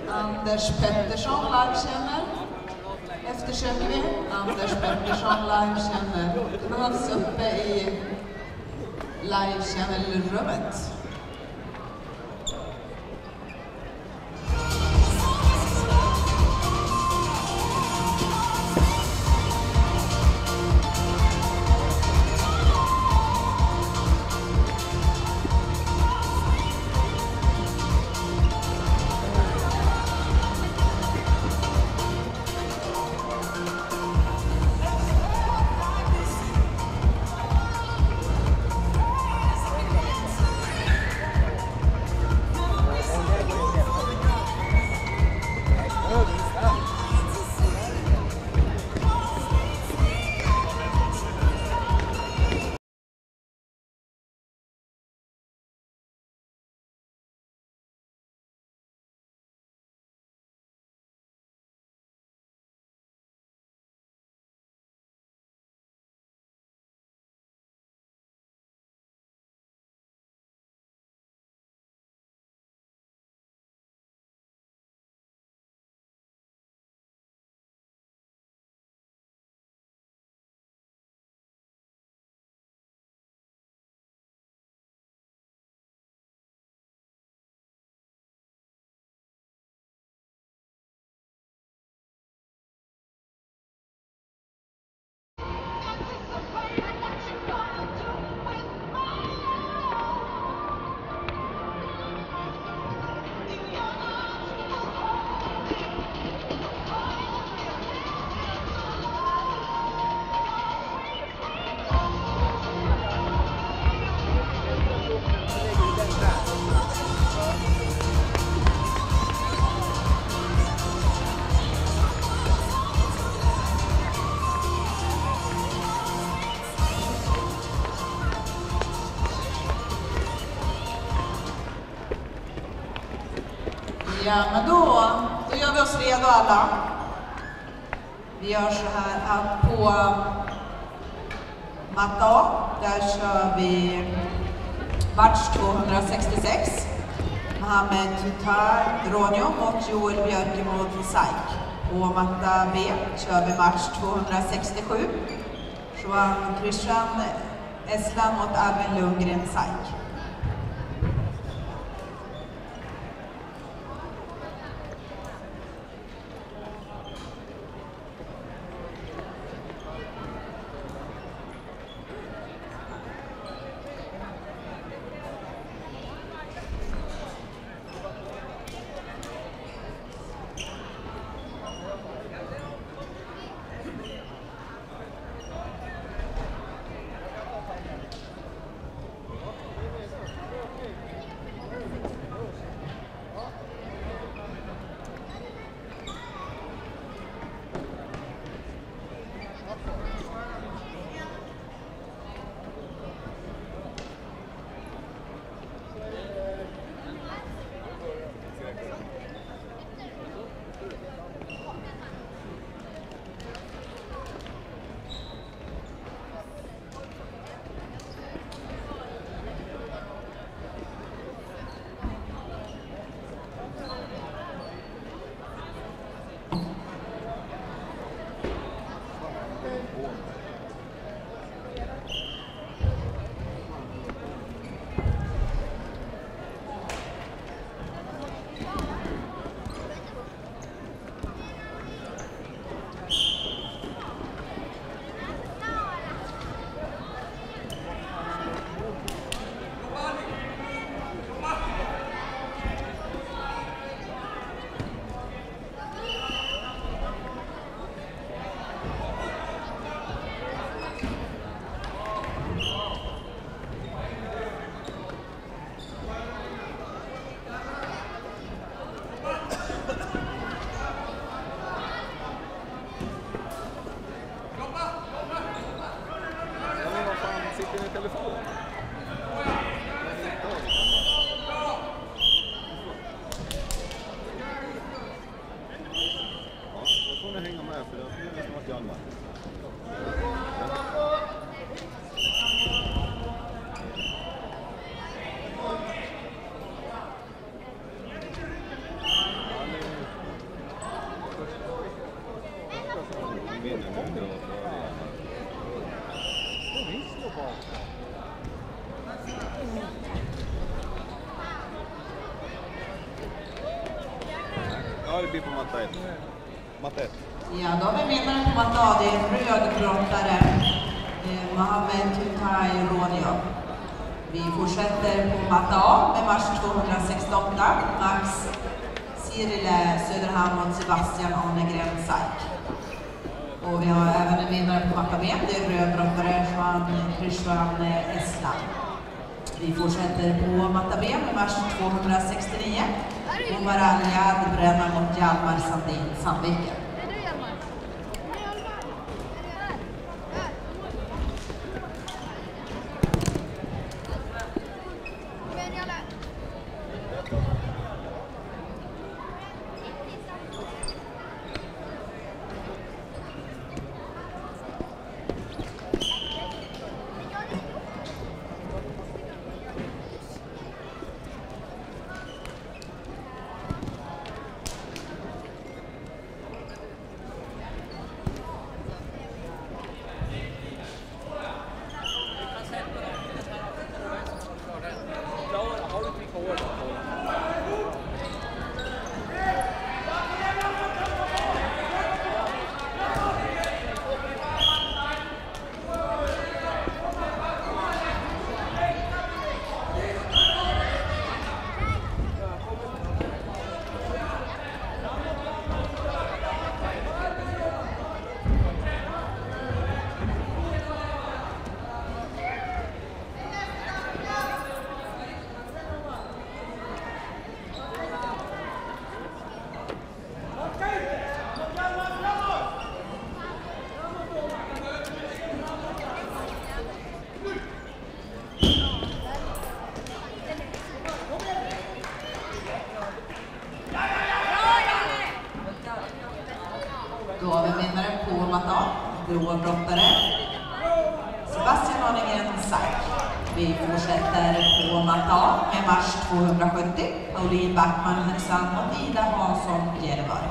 Anders Pettersson livekänner. Eftersöker vi. Anders Pettersson livekänner. Behövs uppe i livekännerrummet. Ja, men då gör vi oss redo alla. Vi gör så här att på matta A, där kör vi match 266. Mohamed Tutar Ronjo mot Joel Björke mot Saik. På matta B kör vi match 267. Johan Christian Estland mot Alvin Lundgren Saik. Ja, det blir på matta 1. Matta 1. Ja, då har vi vinnaren på matta A. Det är en röd brottare, Mohamed Tutai Ronio. Vi fortsätter på matta A med match 268. Max Cirile Söderhamn mot Sebastian Arnegren Saik. Och vi har även en vinnare på matta B. Det är röd brottare Juan Krishwan Estland. Vi fortsätter på matta B med match 269. Omar Aljad bränner mot Hjalmar Sandviken. Då har vi vinnare på matta A, blå brottare Sebastian Arnegren Saik. Vi fortsätter på matta A med match 270. Pauline Backman Härnösand mot Ida Hansson Gällivare.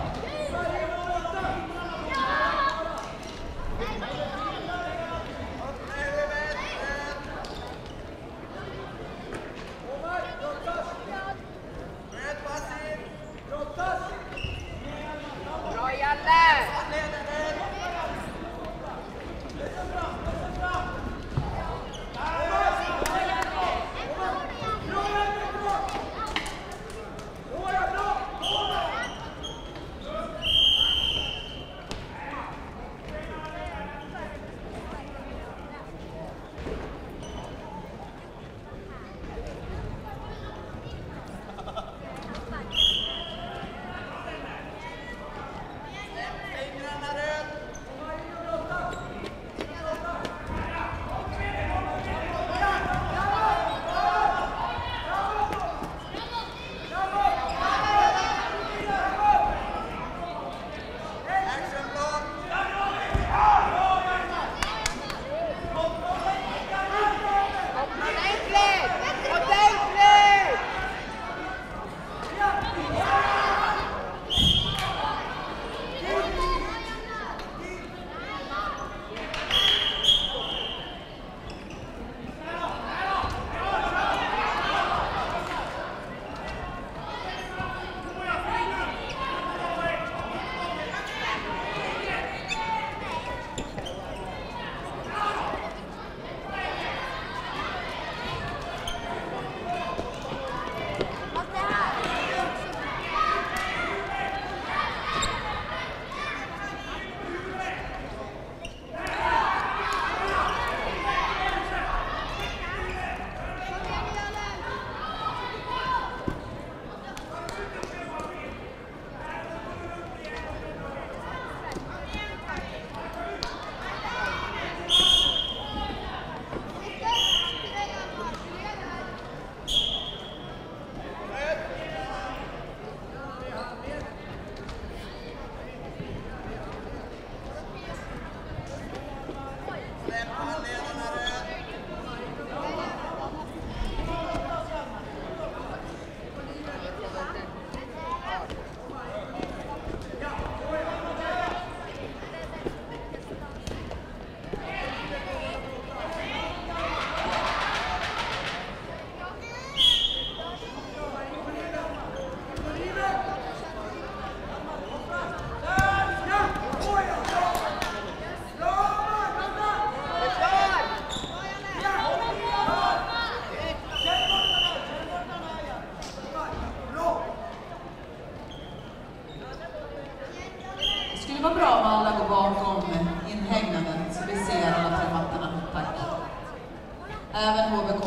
Även HBK.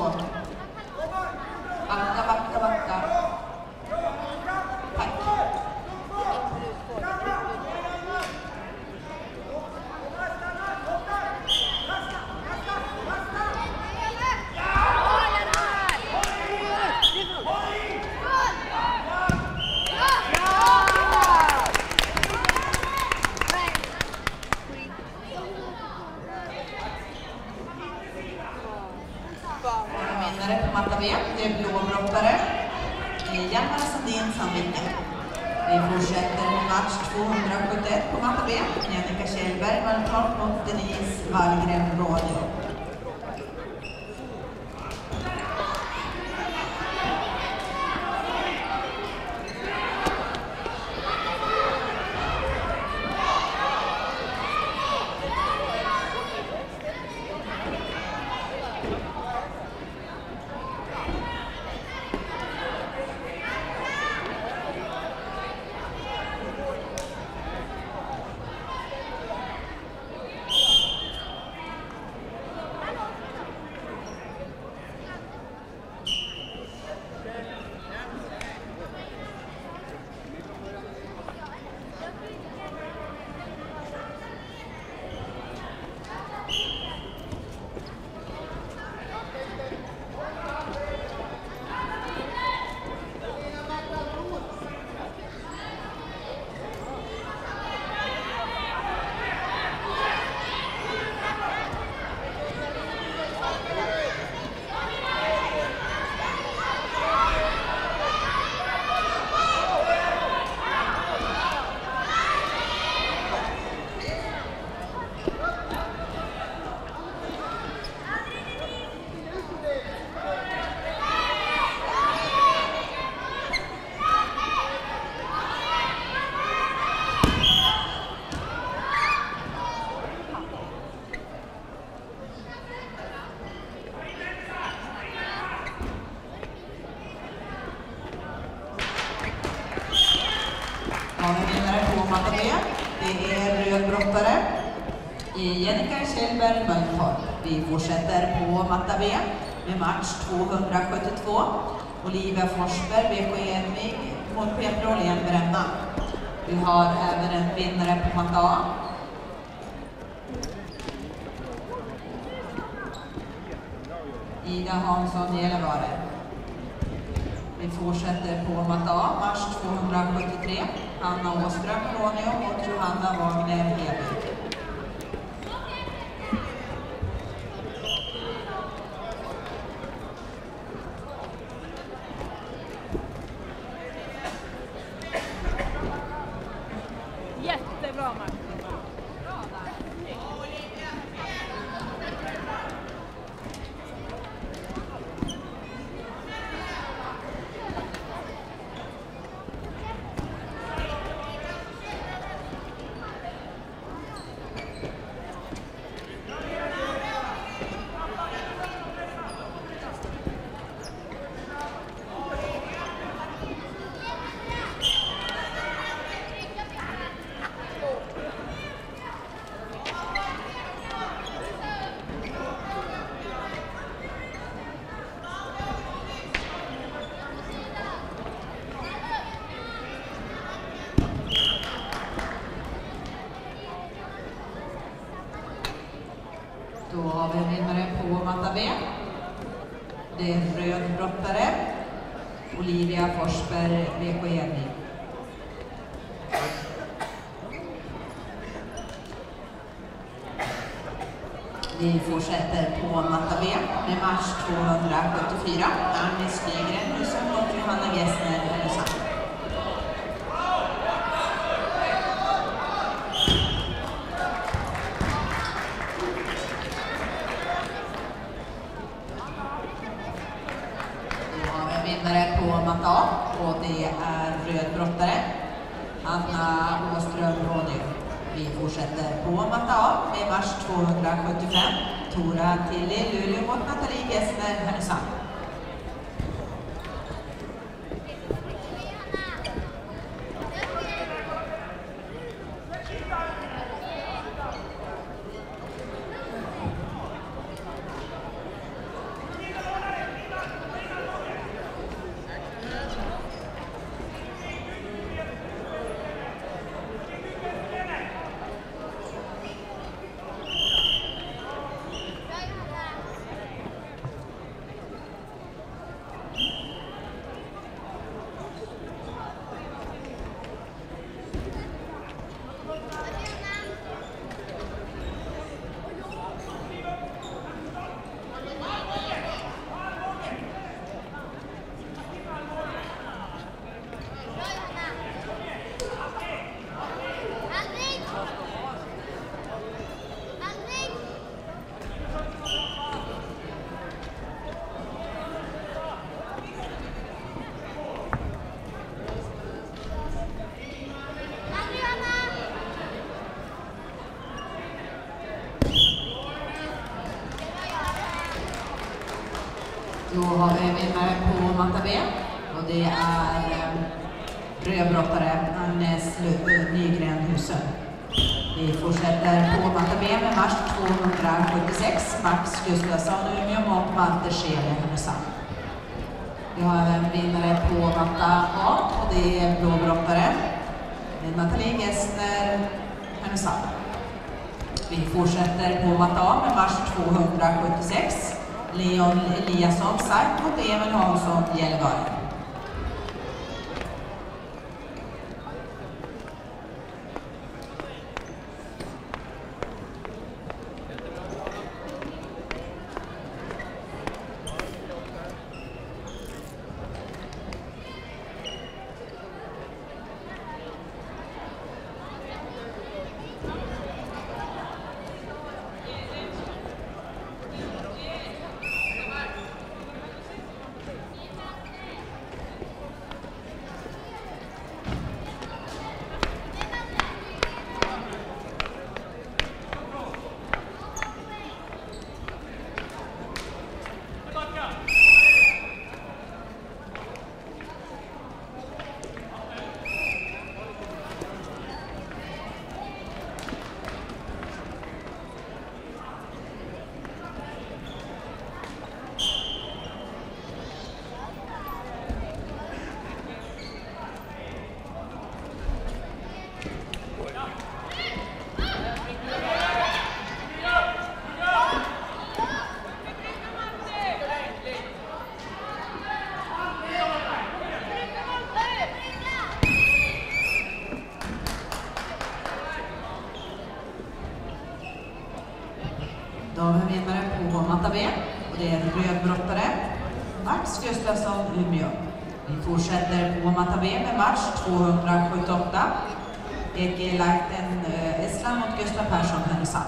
Backa, backa, backa. Tack. Vinnare på matta B, det är blåbrottare. Hjalmar Sandin Sandviken. Vi fortsätter med match 271 på matta B. Jennica Kjellberg Valtorp mot Denise Wallgren Radio. Vinnare på matta B, det är rödbrottare Jennica Kjellberg Valtorp. Vi fortsätter på matta B med match 272. Olivia Forsberg, BK Edvig mot Petra Åhlén Bränna. Vi har även en vinnare på matta A. Ida Hansson Gällivare. Vi fortsätter på matta A, match 273. Anna Åström Ronio mot Johanna Wagner Heby. Jättebra match. Då har vi vinnare på matta B. Det är rödbrottare Olivia Forsberg, BK Edvig. Vi fortsätter på matta B med match 274. Agnes Nygren mot Johanna Gessner Härnösand. Vinnare på matta A och det är rödbrottare Anna Åström Ronio. Vi fortsätter på matta A med match 275. Tora Tilly Luleå mot Nathalie Gessner Härnösand. Då har vi vinnare på matta B och det är brödbrottare Agnes Nygren Husön. Vi fortsätter på matta B med match 276, Max Gustafsson Umeå mot Malte Schele Härnösand. Vi har även vinnare på matta A och det är blåbrottare Nathalie Gessner Härnösand. Vi fortsätter på matta A med match 276, Leon Eliasson Sark mot Emil Hansson Gällivare. Då har vi vinnare på matta B och det är rödbrottare Max Gustafsson Umeå. Vi fortsätter på matta B med match 278. Eke Laiten Estland mot Gustav Persson Härnösand.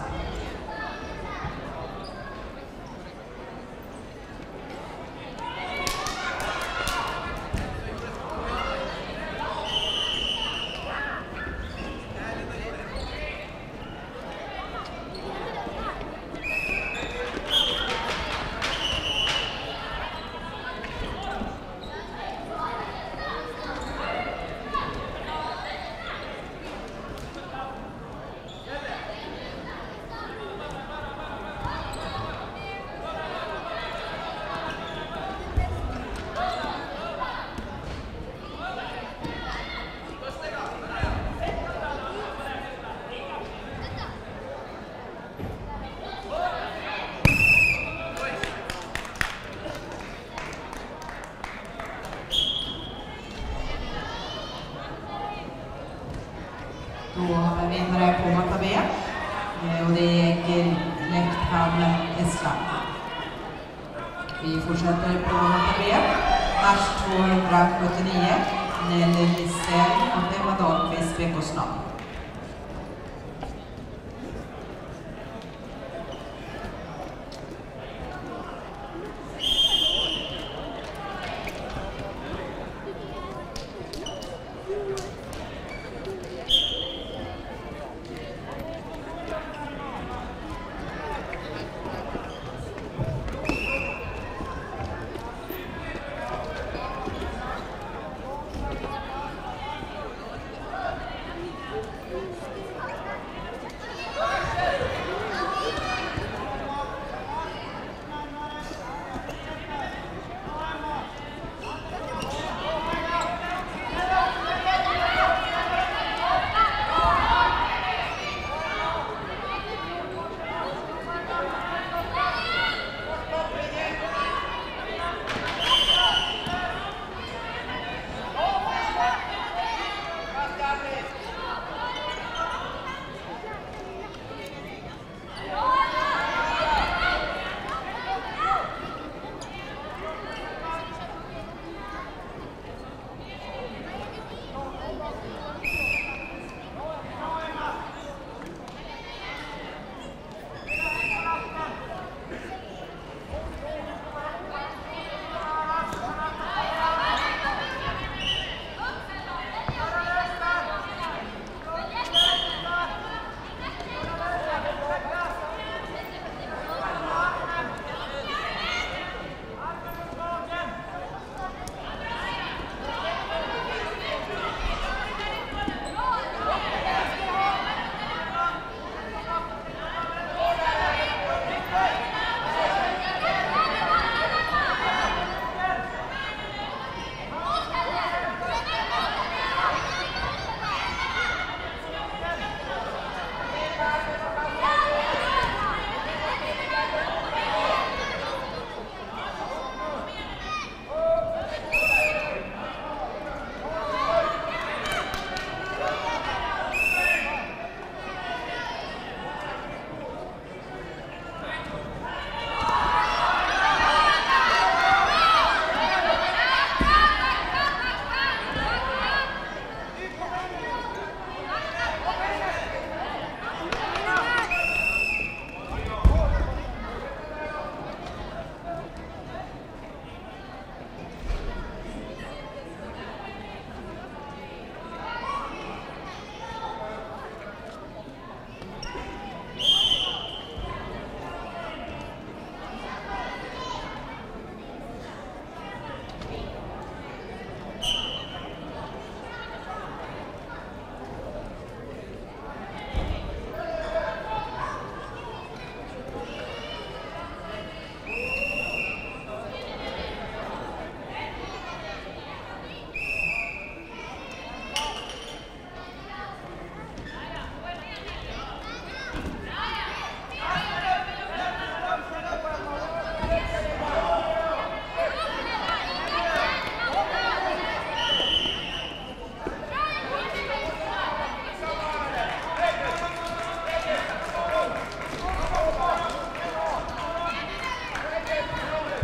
Då har vi vinnare på matta B och det är Lektan Estland. Vi fortsätter på matta B, match 279, Nelly Lissell och Emma Dahlqvist Veckosnab.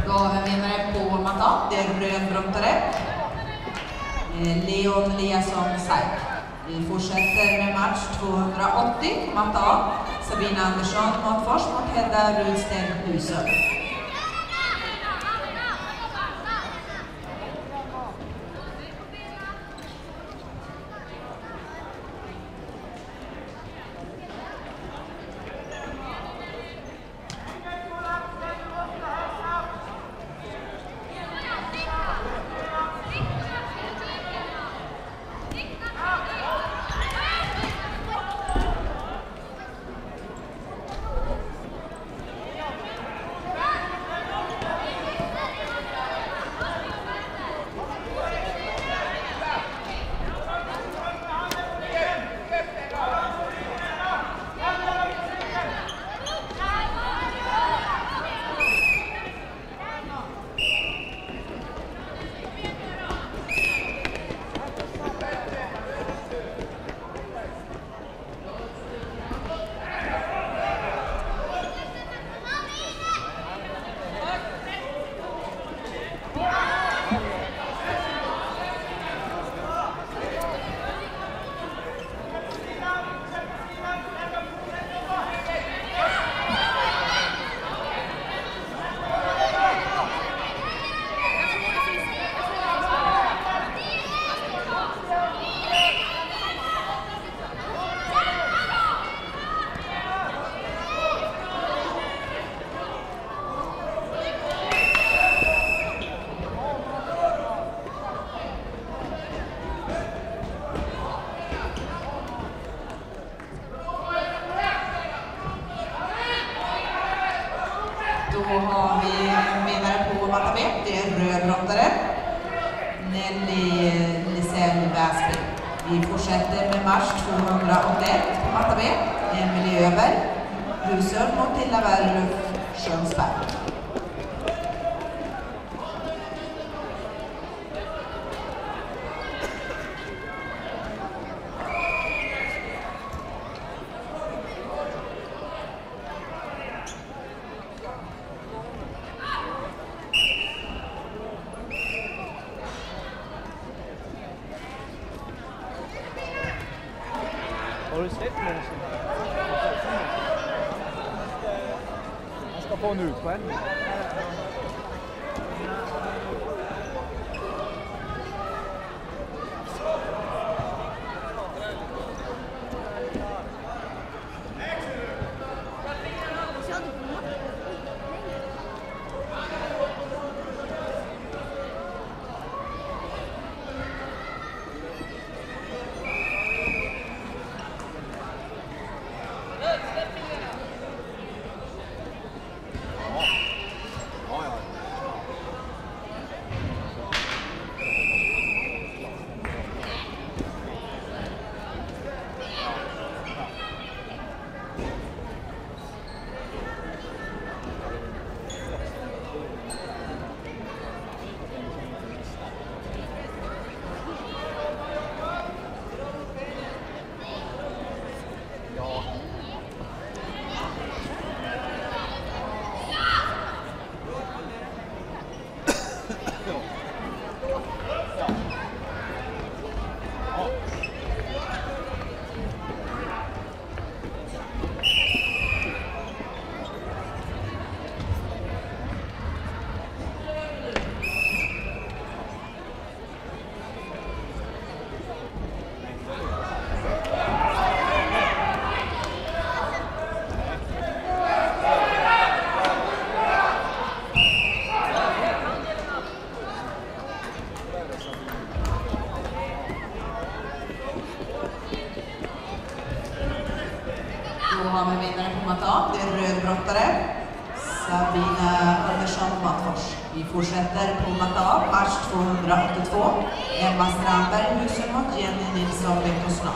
Då har vi vinnare på matta. Det är rödbrottare. Leon Eliasson Saik. Vi fortsätter med match 280 matta A. Sabina Andersson Måttfors mot Hedda Rudsten Husum. Då har vi vinnare på matta B. Det är rödbrottare. Nelly Lisell Väsby. Vi fortsätter med match 281 på matta B. Emelie Öberg. Husum mot Tilla Värluf Sjönsberg. Har du sett någon som han ska få en utskällning? Då har vi vinnare på matta A. Det är rödbrottare. Sabina Andersson Måttfors. Vi fortsätter på matta A. Match 282. Emma Strandberg Husum mot Jenny Nilsson Veckosnad.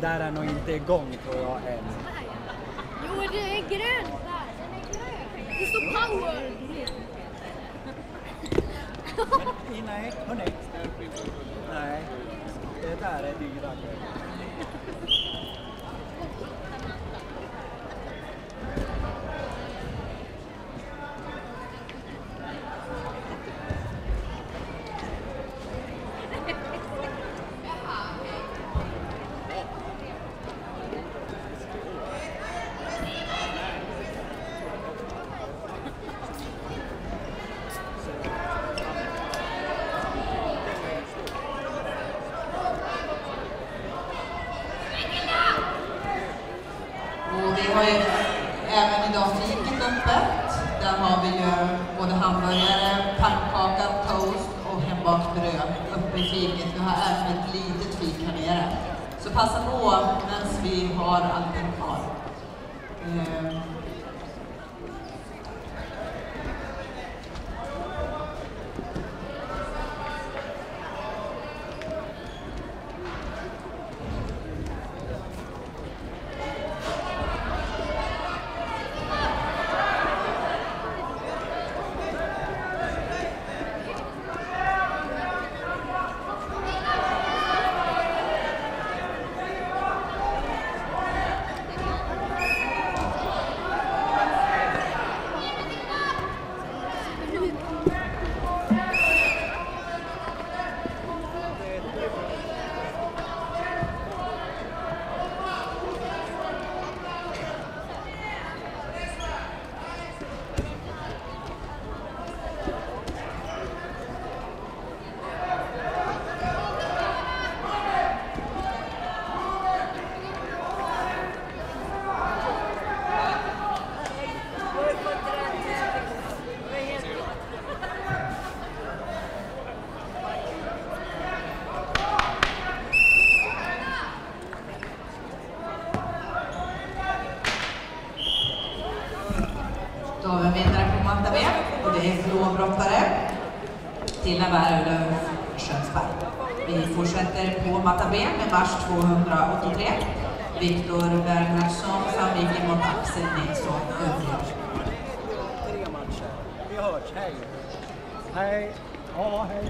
där är nog inte igång tror jag än. Jo, det är grönt där. Den är grön. Det står power. Nej, hörni. Nej, det där är dyra. Vi har ju även idag fiket öppet. Där har vi ju både hamburgare, pannkaka, toast och hembakt bröd uppe i fiket. Vi har även ett litet fik här nere. Så passa på medan vi har allting kvar. Då har vi en vinnare på matta B och det är blåbrottare Tina Bärlöf Skönsberg. Vi fortsätter på matta B med mars 283. Viktor Bernhardsson Sandviken mot Axel Nilsson Övriga. 3 matcher. Vi hörs, hej. Hej. Ja, hej.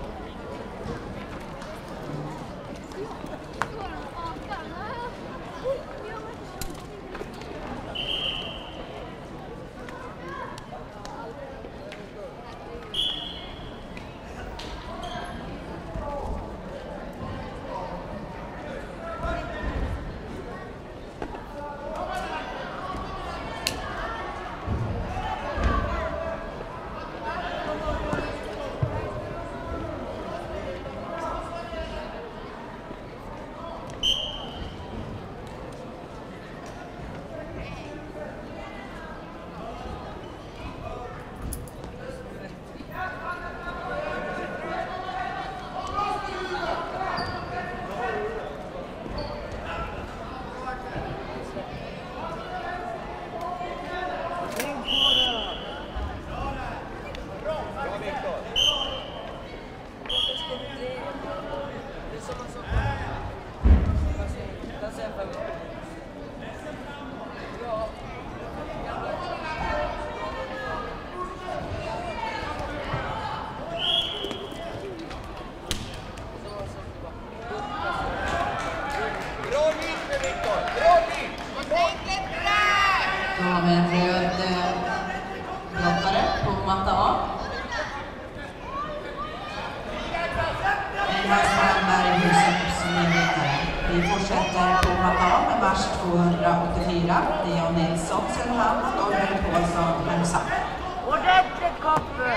Då har vi en röd brottare på matta A. Ingvar Strandberg Huset som är vinnare. Vi fortsätter på matta A med mars 284. Det är Jan Nilsson Söderhamn och Oliver Paulsson Härnösand. Ordentligt koppel!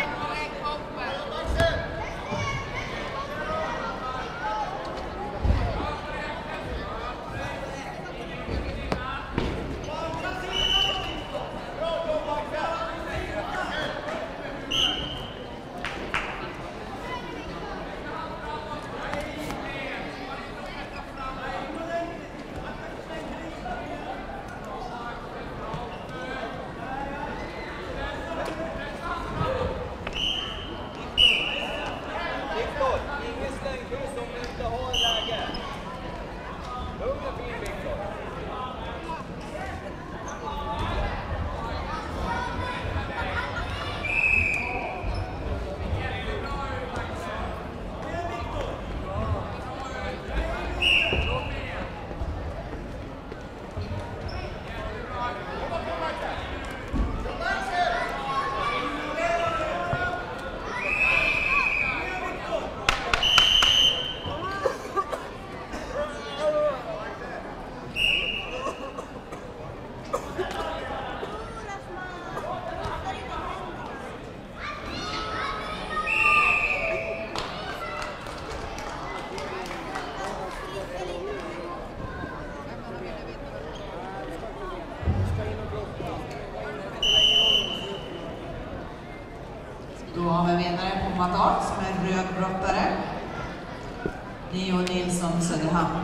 matt A som är röd brottare. Neo Nilsson Söderhamn.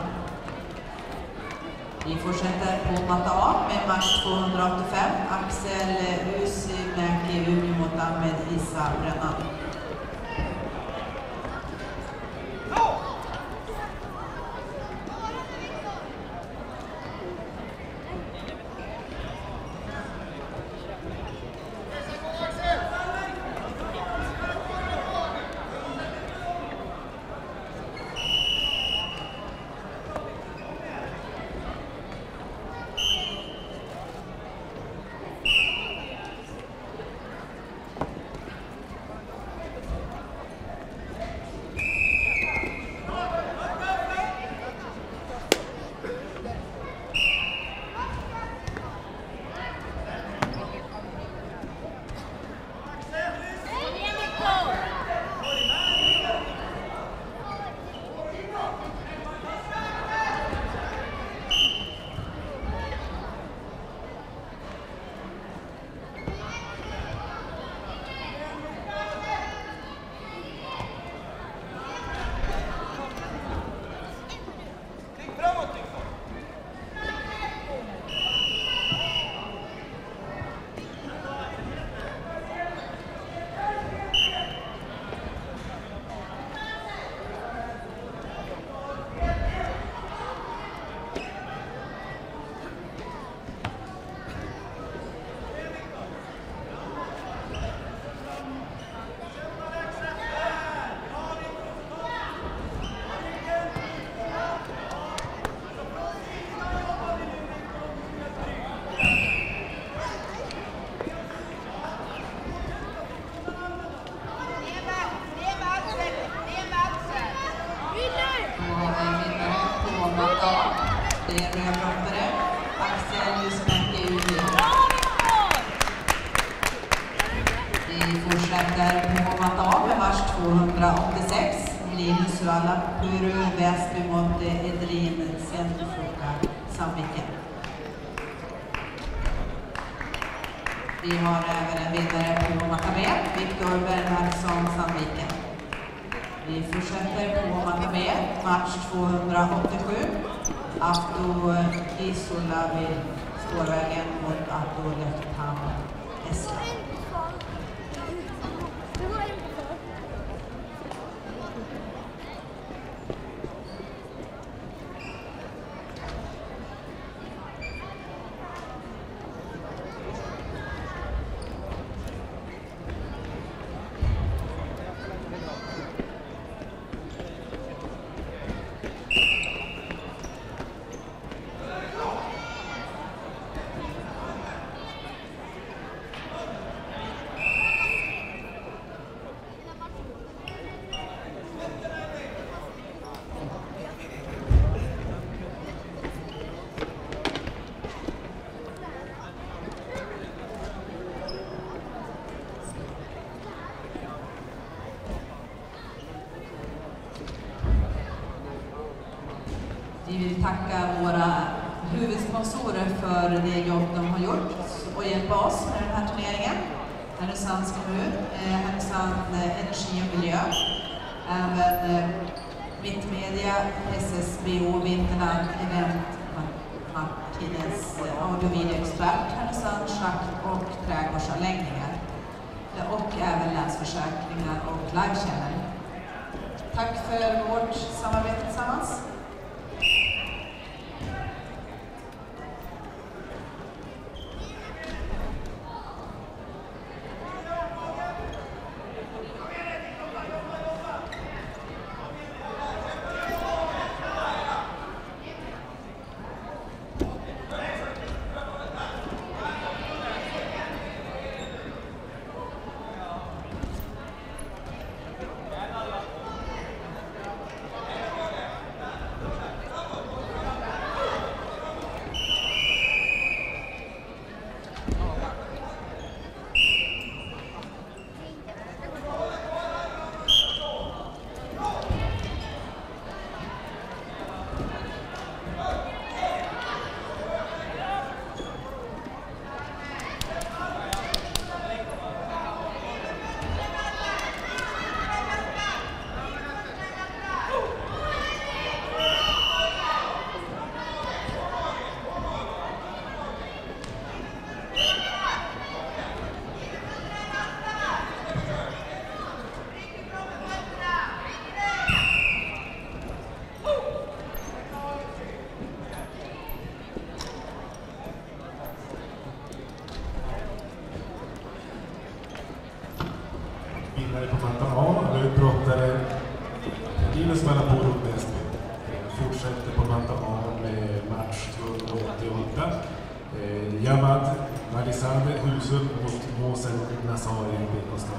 Vi fortsätter på matt A med match 285. Axel Usimäki Umeå mot Ahmed Issa Brännan. Väsby mot Edrin Centerfoka Sandviken. Vi har även en vinnare på matta B, Viktor Bernhardsson Sandviken. Vi fortsätter på matta B, match 287. Ahto Isolavi Spårvägen mot Ahto Löftham Estland. Vi vill tacka våra huvudsponsorer för det jobb de har gjort och hjälpa oss med den här turneringen. Härnösands kommun, Härnösand Energi och Miljö, även Mittmedia, SSBO, Vinterland, Event, Martinez, audio-videoexpert, Härnösand Schakt och trädgårdsanläggningar. Och även Länsförsäkringar och Live Channel. Tack för vårt samarbete tillsammans. A, rödbrottare Linus Malapuro Västby. Fortsätter på matta A med match 288. Jamad Malisade Husum mot Måsen Nasari Bekostan.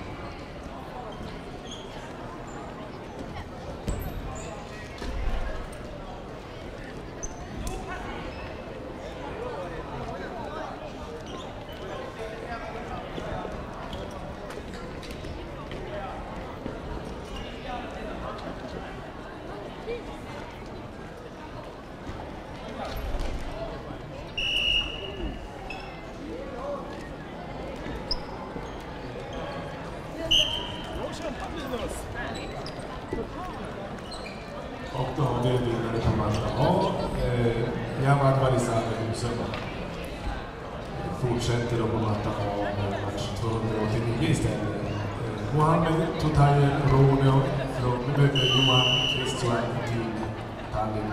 Och då har vi vinnare på matchen A, Jamad Malisade Husum. Fortsätter då på matchen A med match 289 istället. Mohammed Totayer Romeo från Johan Christian till Tallinn.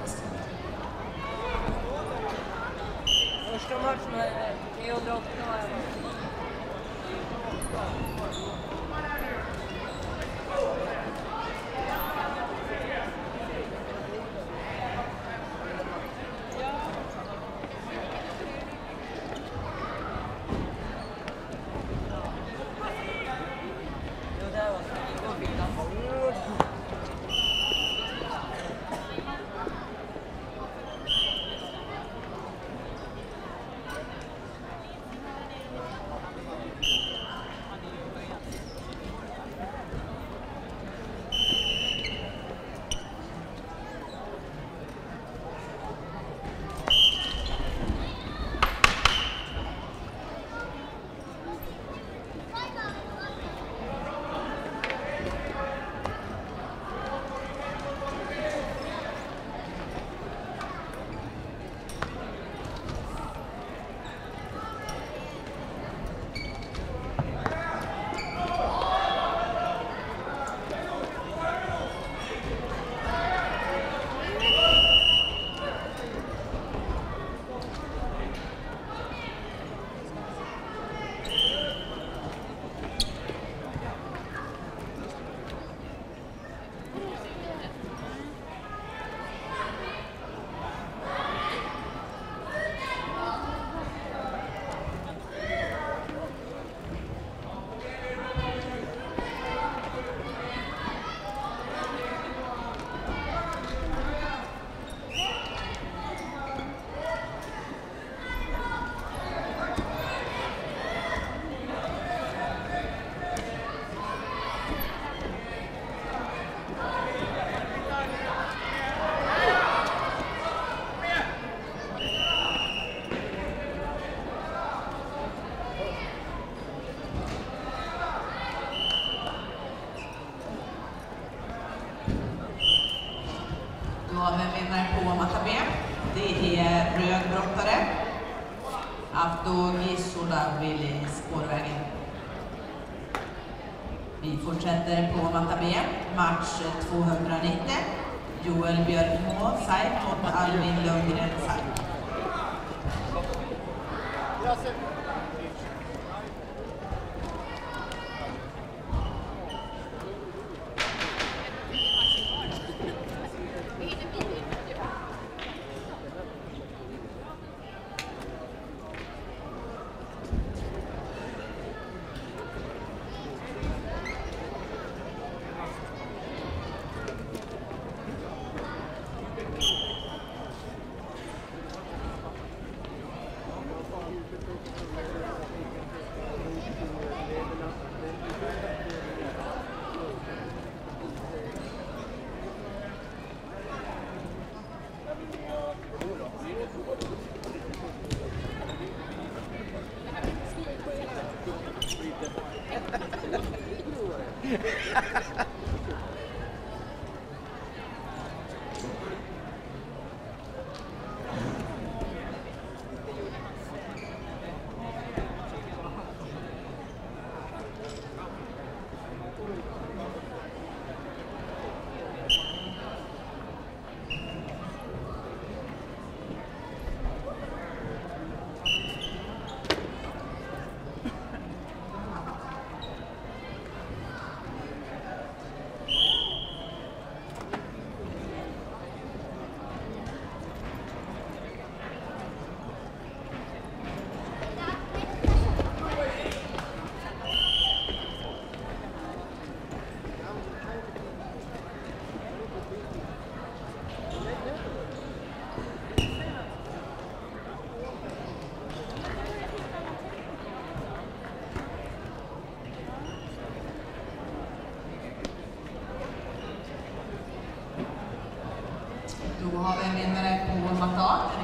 Första matchen är 308. Då har vi en vinnare på matta B. Det är rödbrottare Avdogisolavili spårvägen. Vi fortsätter på matta B. Match 290. Joel Björkmo Saik mot Alvin Lundgren Saik.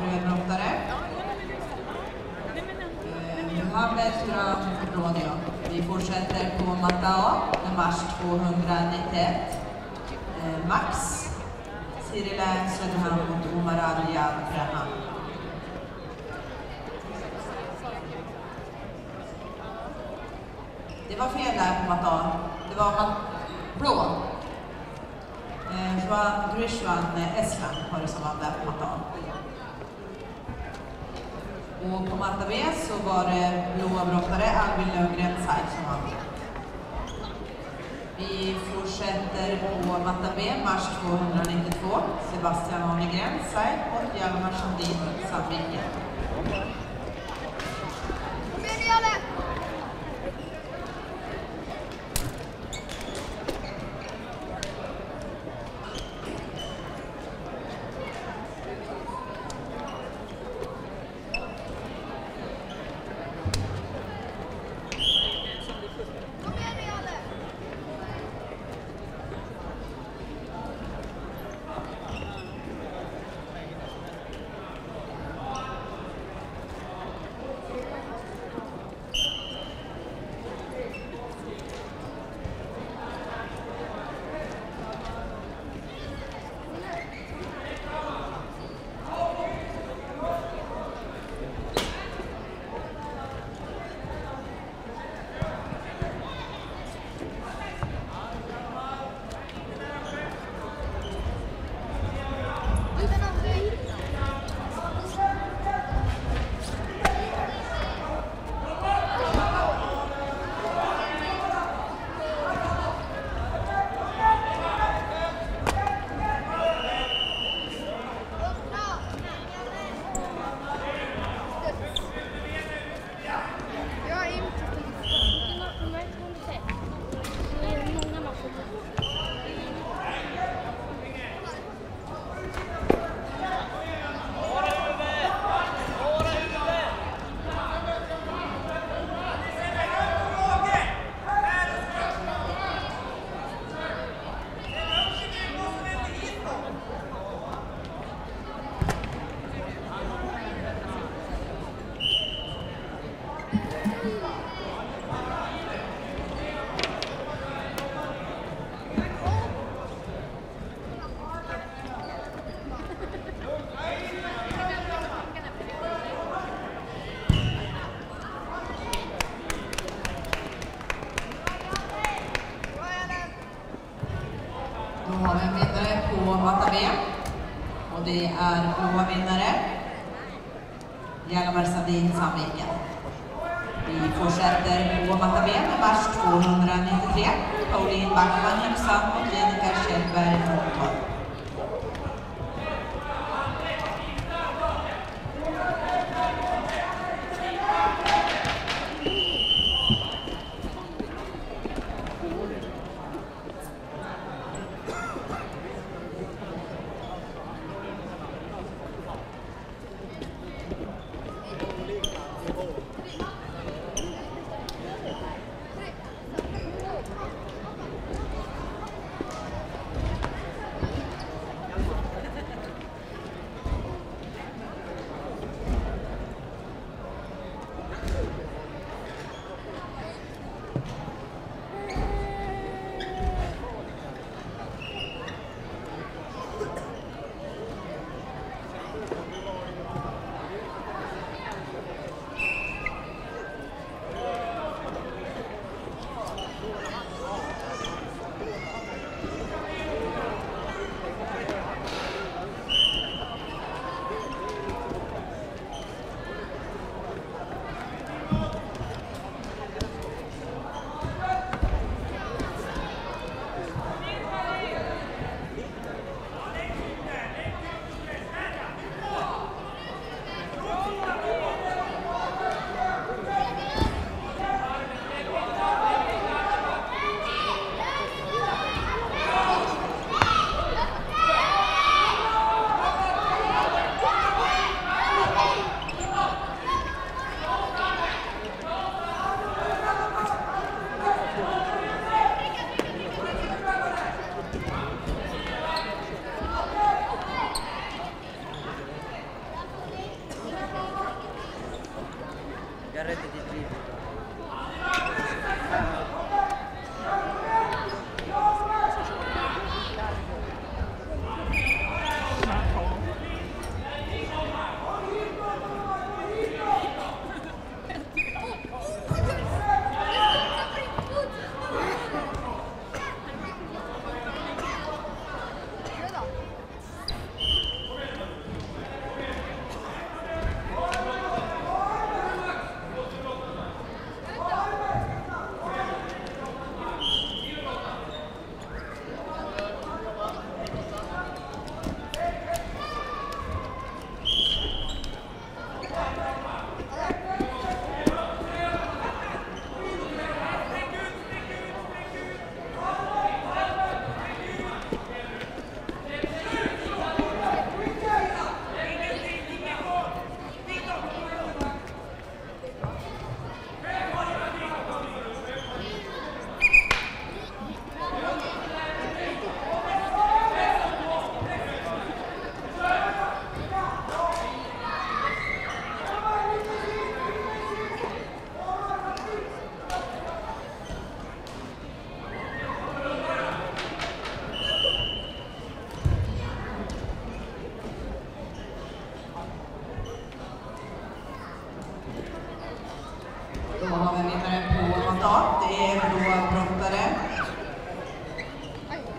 brottare. Mohamed Turan Ronio. Vi fortsätter på matta A med match 291. Max Cyrilla Söderhamn mot Omar Adrian Frehan. Det var fel där på matta A. Det var blå. Juan Grishwan Estland har det som vann där på matta A. Och på matta B så var det blåa brottare Albin Lövgren Saik som vann. Vi fortsätter på matta B, match 292. Sebastian Arnegren Saik mot Hjalmar Sandin Sandviken. Då har vi en vinnare på matta B. Och det är blåa vinnare. Hjalmar Sandin Sandviken. Vi fortsätter på matta B med match 293. Pauline Backman Himsan mot Jenica Kjellberg Motor.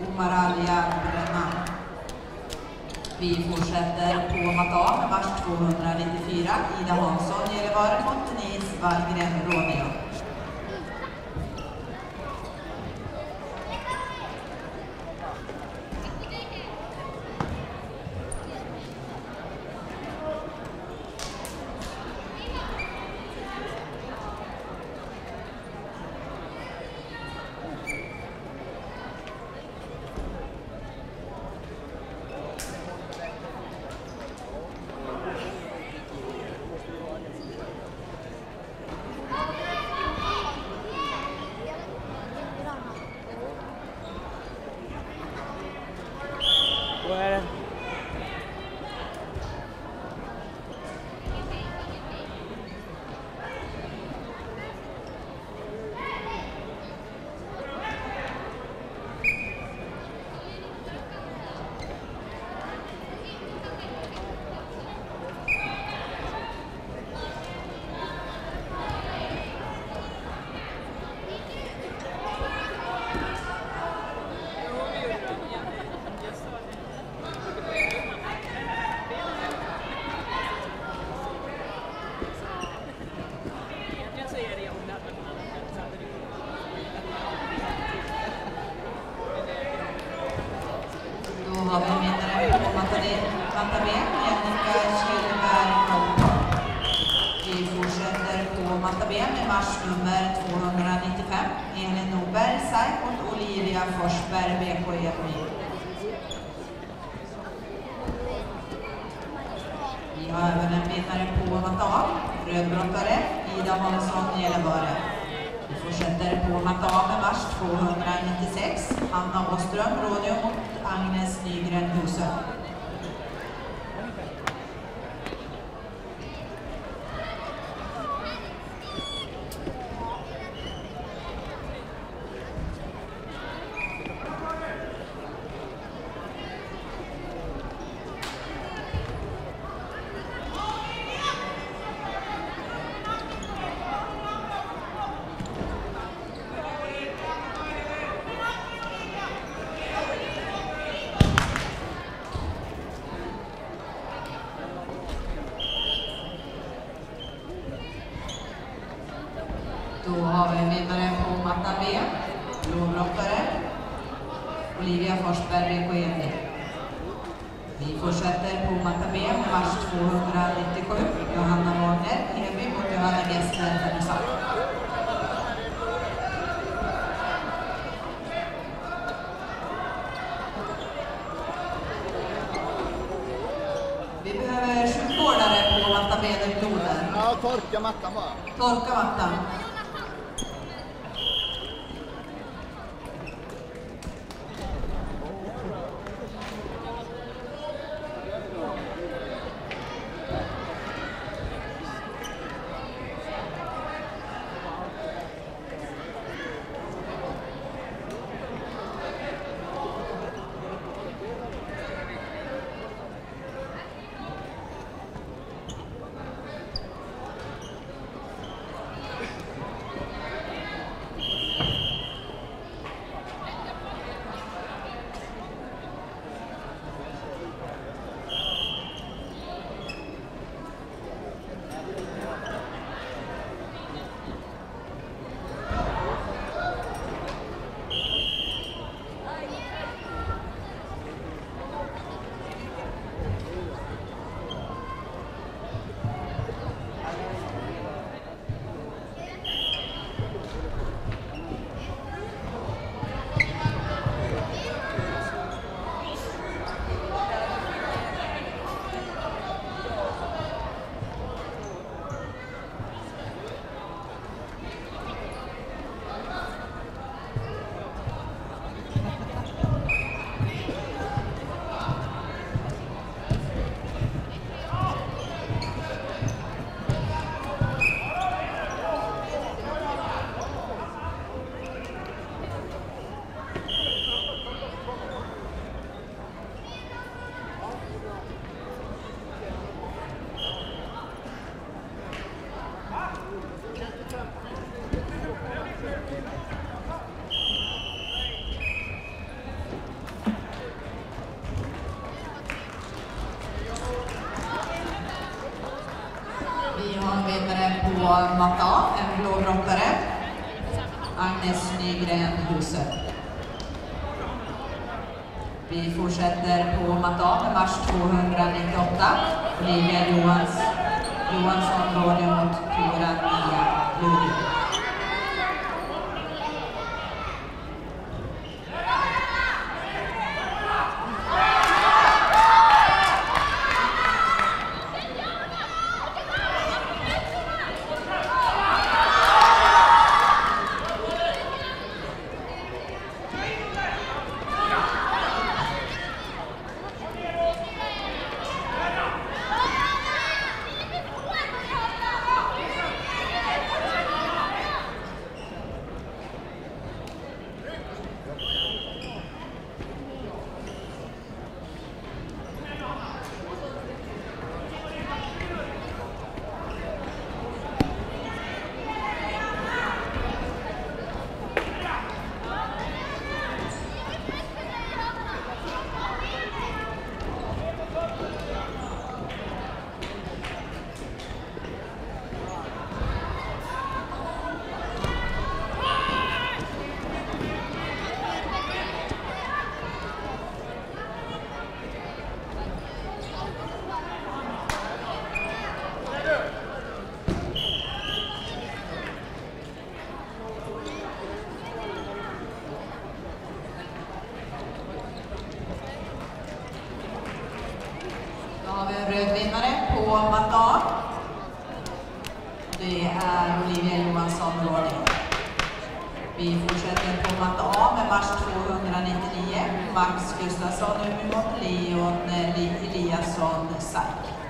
Omaralia Brennan. Vi fortsätter på matta med match 294. Ida Hansson, Gällivare mot Denise Wallgren, Råneå. Då är det. Då har vi vinnare på matta B, Jennica Kjellberg. Vi fortsätter på matta B med match nummer 295. Elin Norberg, SAIK mot Olivia Forsberg, BK Edby. Vi har även en vinnare på matta A, rödbrottare Ida Hansson, Gällivare. Vi fortsätter på matta A med match 296. Anna Åström, Råneå mot Agnes Nygren, Husö. Då har vi en vinnare på matta B, blåbrottare Olivia Forsberg, BK Edby. Vi fortsätter på matta B med match 297. Johanna Wagner, Edby mot Johanna Gessler, Härnösand. Vi behöver sjukvårdare på matta B där blodet. Ja, torka mattan bara. Torka mattan. matta, en blåbrottare, Agnes Nygren Husen. Vi fortsätter på matta med match 298. Olivia Johansson råder mot Tora Mia Ludvig. Rödvinnare på matta. Det är Olivia Johansson rådning. Vi fortsätter på matta A med match 299. Max Gustafsson mot Leon Eliasson Sark.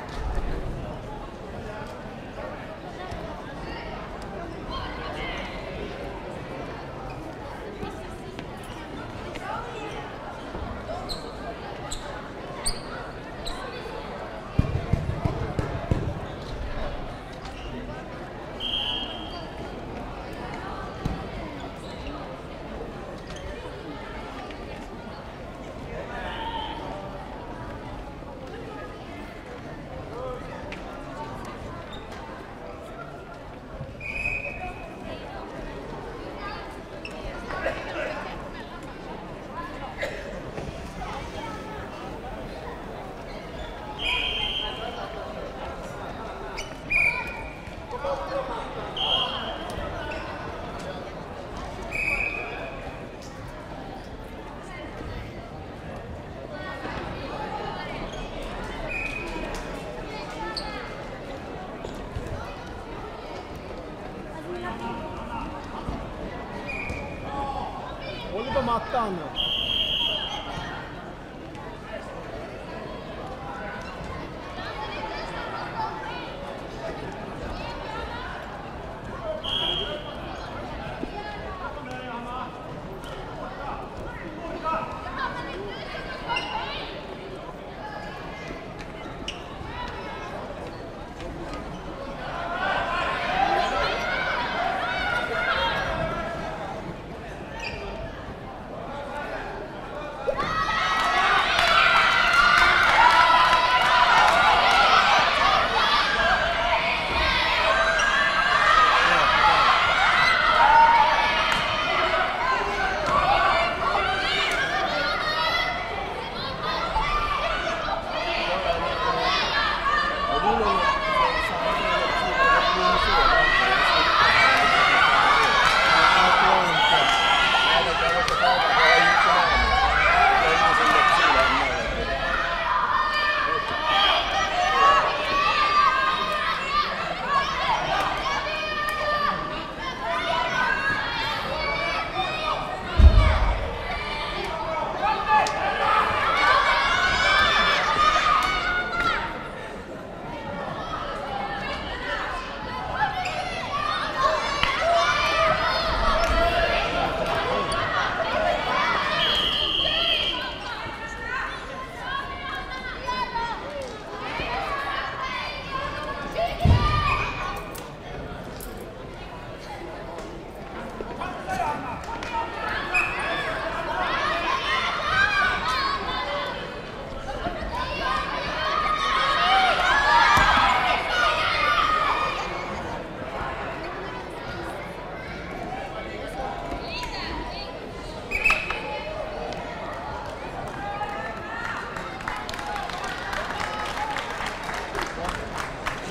Håller på mattan.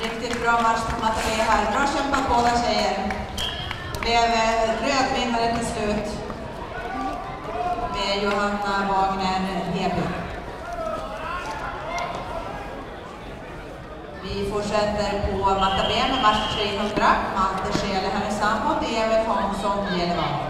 Riktigt bra match på Matta B här. Bra kämpat båda tjejer. Det blev röd vinnare till slut med Johanna Wagner Heby. Vi fortsätter på Matta B med match 300. Malte Schele Härnösand mot Emil Hansson Gällivare.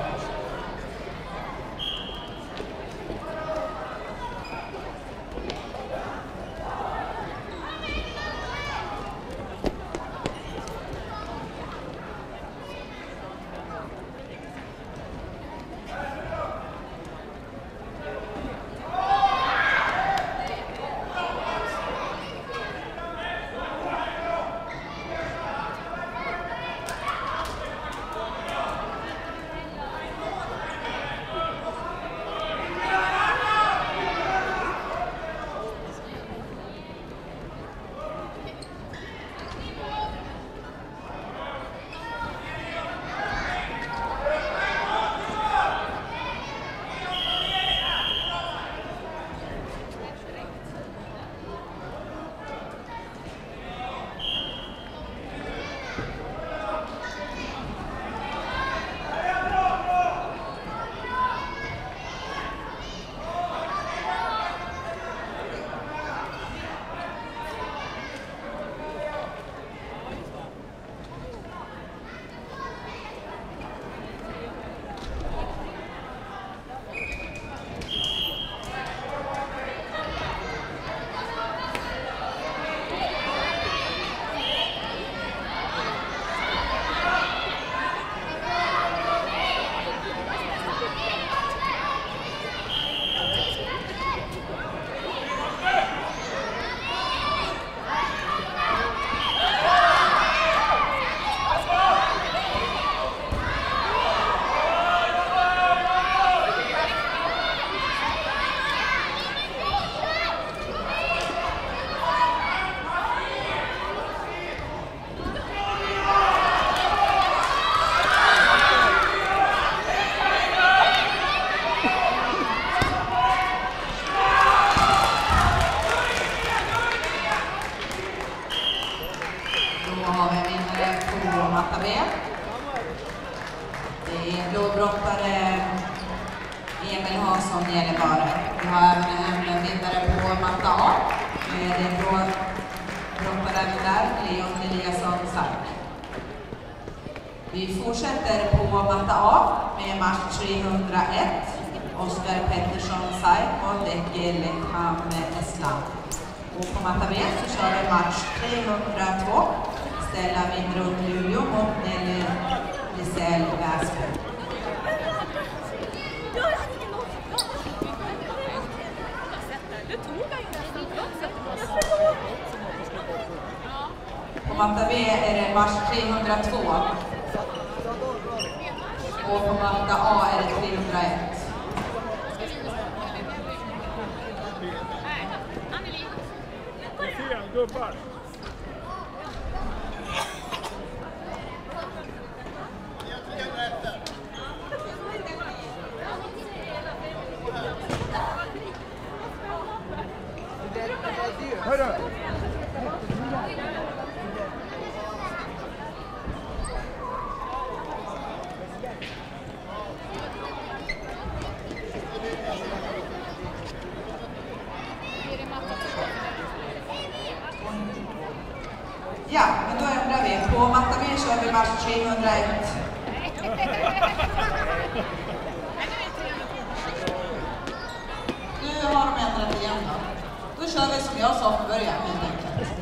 Blåbrottare Emil Hansson Gällivare. Vi har även en vinnare på Matta A. Det är blåbrottaren där, Leon Eliasson Sark. Vi fortsätter på Matta A med match 301. Oskar Pettersson Sark mot Eke Lekham Estland. Och på Matta B så kör vi match 302. Stella Windroth Luleå mot Nelly Lisell Väsby. På Matta B är det match 302. Och på Matta A är det 301. Gubbar. Hörru! Ja, men då ändrar vi. På Matta B kör vi match 301. Nu har de ändrat igen då. Då kör vi som jag sa från början helt enkelt.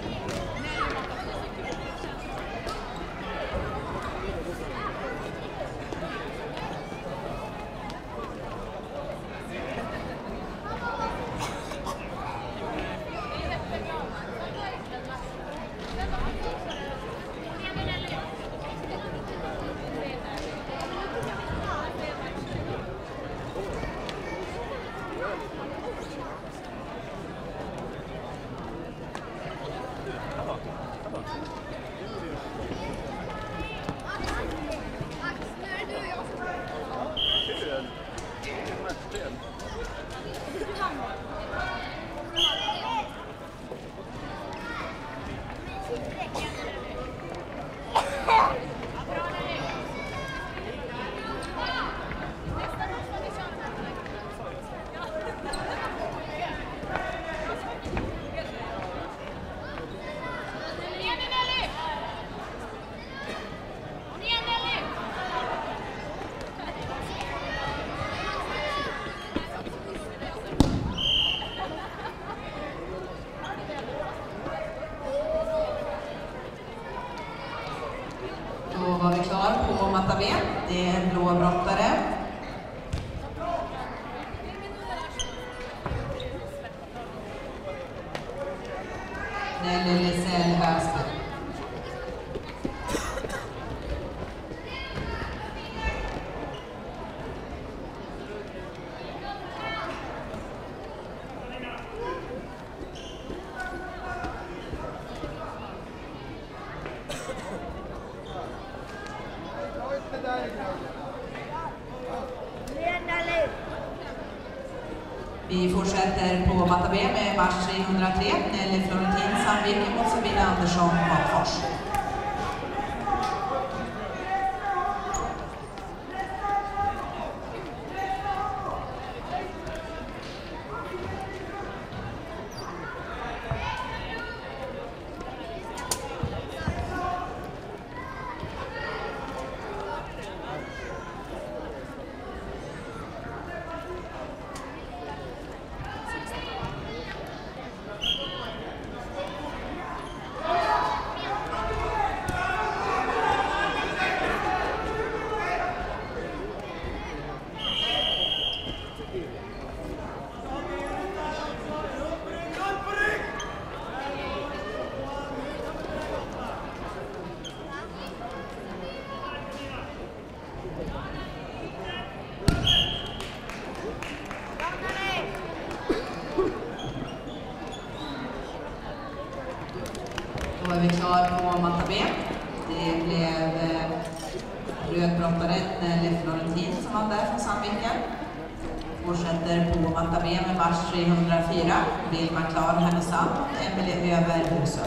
Nelly Lisell Ösby. Vi fortsätter på matta B med match 303. Nelly Florentin Sandviken mot Sabina Andersson Matfors. Då är vi klar på matta B. Det blev rödbrottaren Nelly Florentin som var där från Sandviken. Fortsätter på matta B med match 304. Vilma Klar Härnösand och Emelie Över Husum.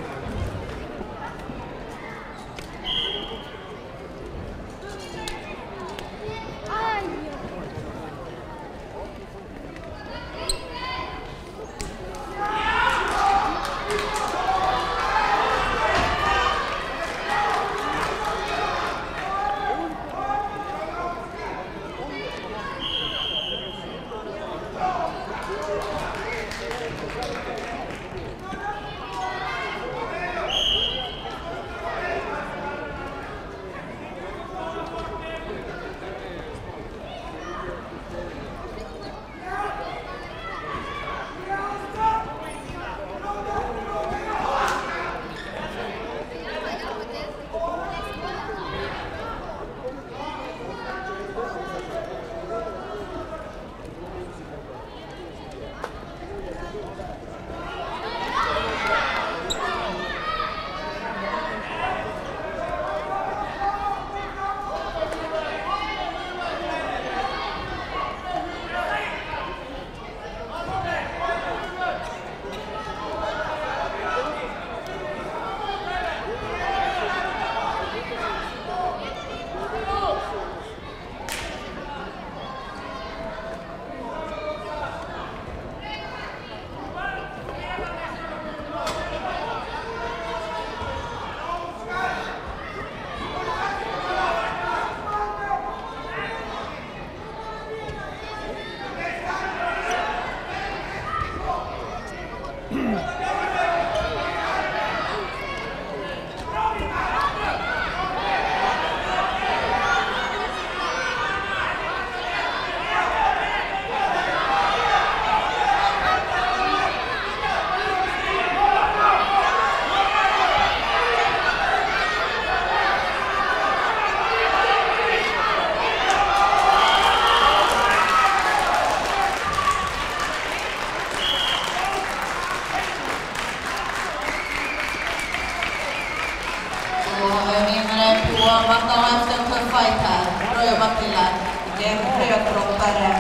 Matta har haft en tuff fight här. Bra jobbat killar. Det är en rödbrottare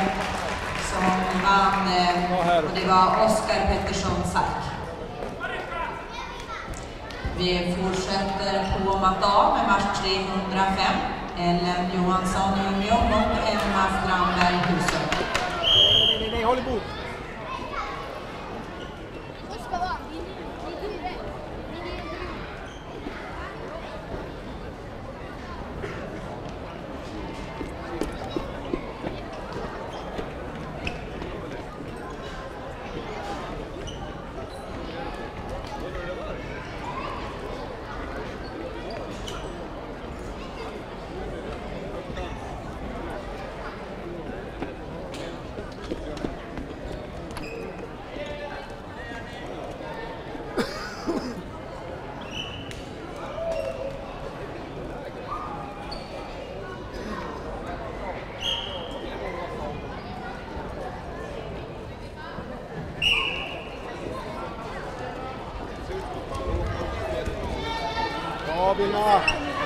som vann och det var Oskar Pettersson Sark. Vi fortsätter på matta A med match 305. Ellen Johansson Umeå mot Emma Strandberg Husum. Nej, håll emot. bra Vilma!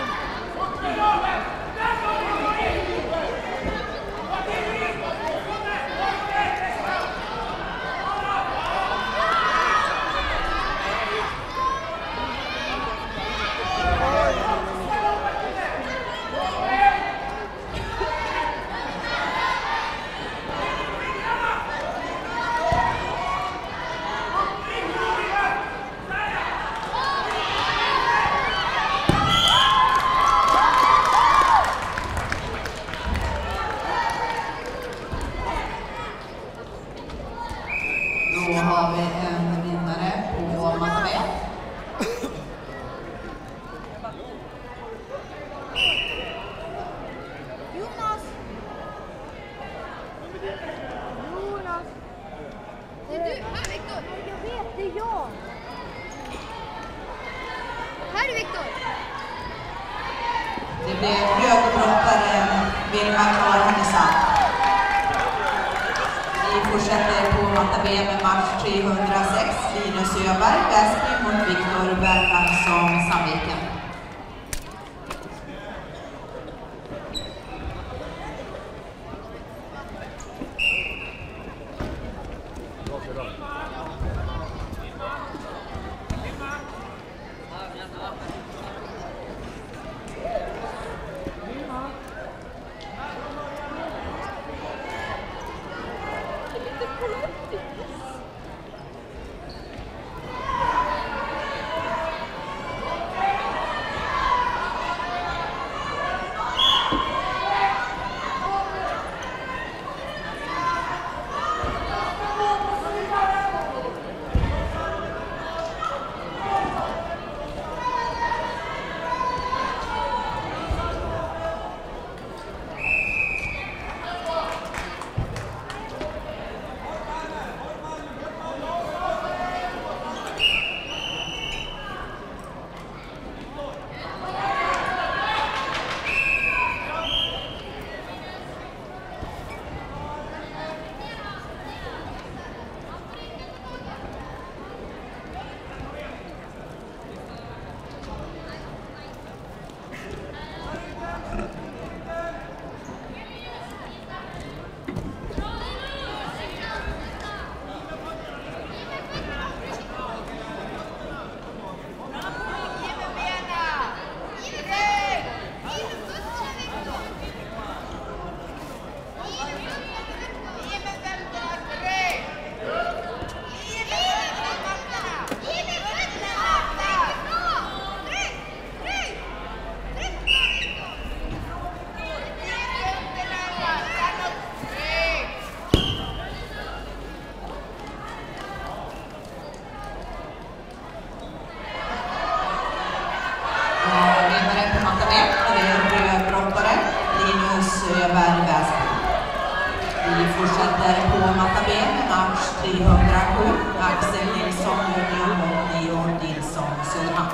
Då har vi en vinnare på matta B. Jonas! Jonas! Det är du! Här Viktor! Jag vet, det är jag! Här är Viktor! Det blev högbrottaren Vilma Klar Hannesson. Vi fortsätter på matta B med match 306. Linus Öberg, Väsby mot Viktor Bergmansson, Sandviken. Vi fortsätter på matta B med match 307. Axel Nilsson mot Neo Nilsson Söderhamn.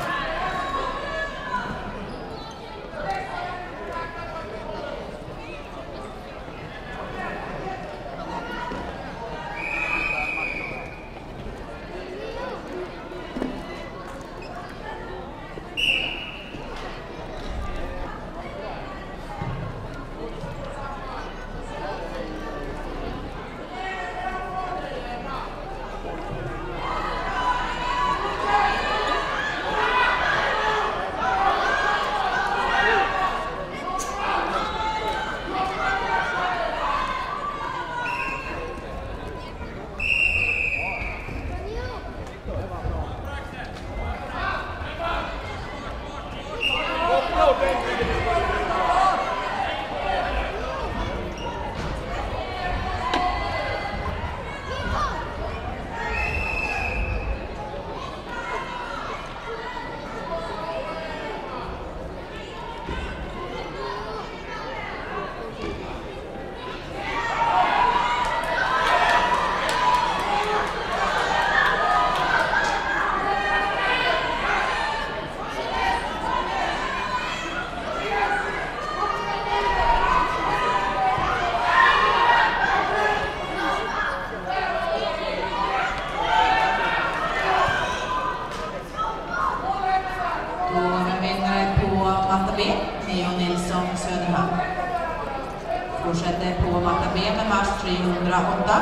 308.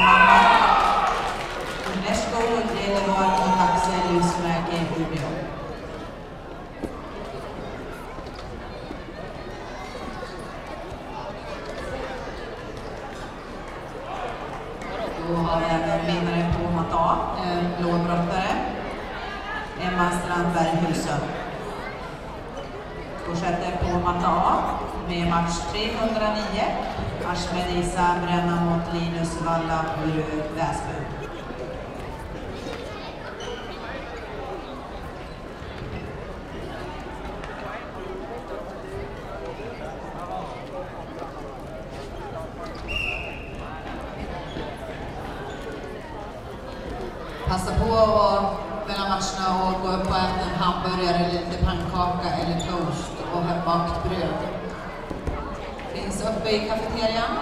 Unesco Gällivare mot Axel Lusmäki Umeå. Då har vi även vinnare på mat A, blåbrottare, Emma Strandberg Husum. Fortsätter på mat A med match 309. Ahmed Isa Bränna mot Linus Walla Buru Väsby. Passa på mellan matcherna och gå upp och äta en hamburgare, lite pannkaka eller toast och hembakt bröd. Finns uppe i kafeterian.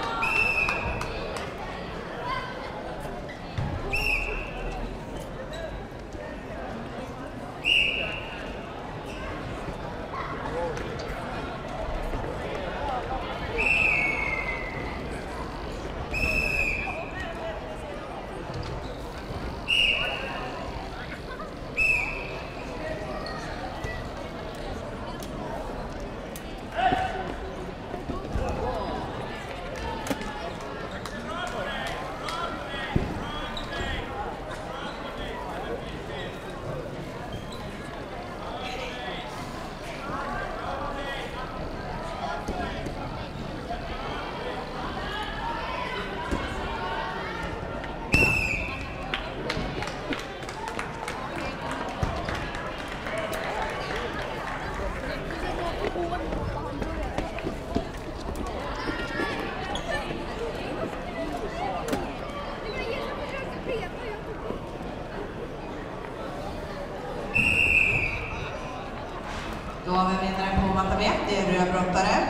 Då har vi vinnare på matta B, det är rödbrottare.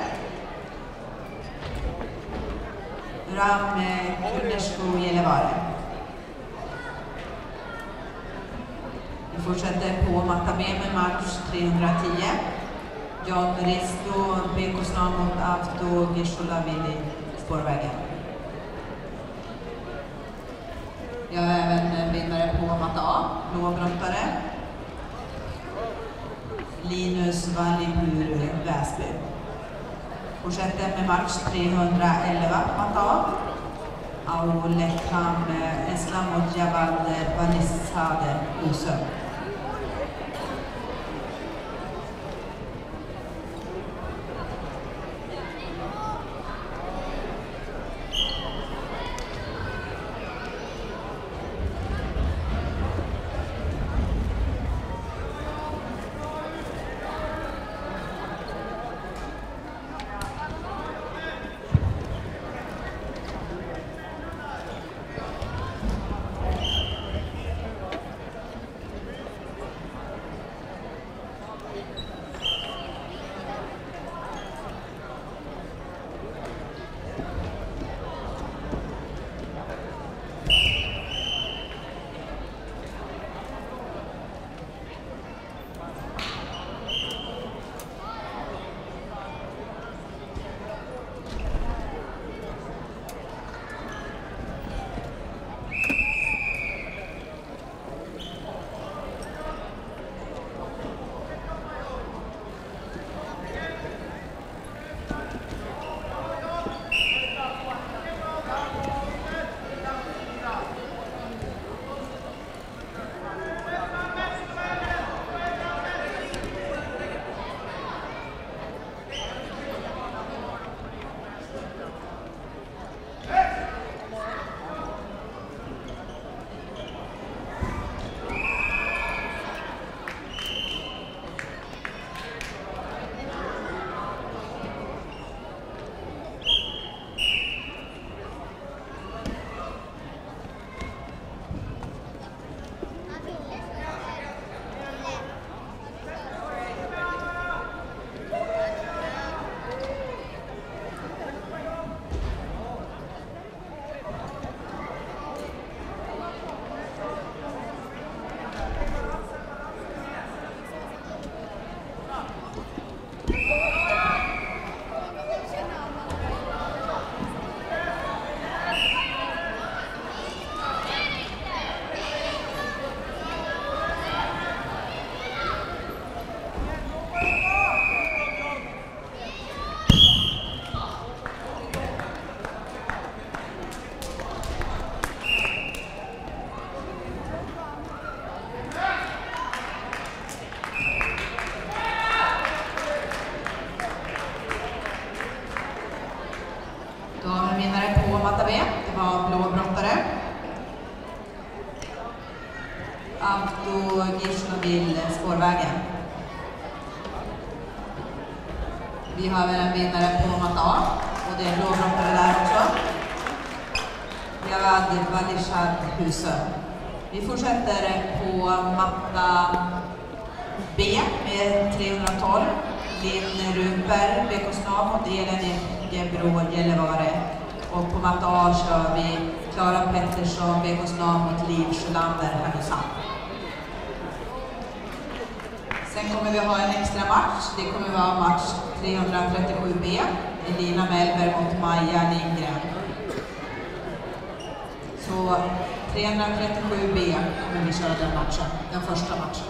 Ram Unesco Gällivare. Vi fortsätter på matta B med match 310. John Risto, BK Snar mot Avto Gisholavili spårvägen. Jag har även vinnare på matta A, blåbrottare. Linus Wallibur Väsby. Fortsätter med match 311 matta A. Aulekam Eslam mot Jabal Banishade Husum. Autogishnobil spårvägen. Vi har väl en vinnare på matta A och det är en blåbrottare där också. Javad Valishad Husö. Vi fortsätter på matta B med 312. Linn Rudberg, Bekosnav mot Elin Gebro Gällivare. Och på matta A kör vi Klara Pettersson, Bekosnav mot Liv Sjölander, Härnösand. Sen kommer vi ha en extra match. Det kommer vara match 337B. Elina Mellberg mot Maja Lindgren. Så 337B kommer vi köra den matchen, den första matchen.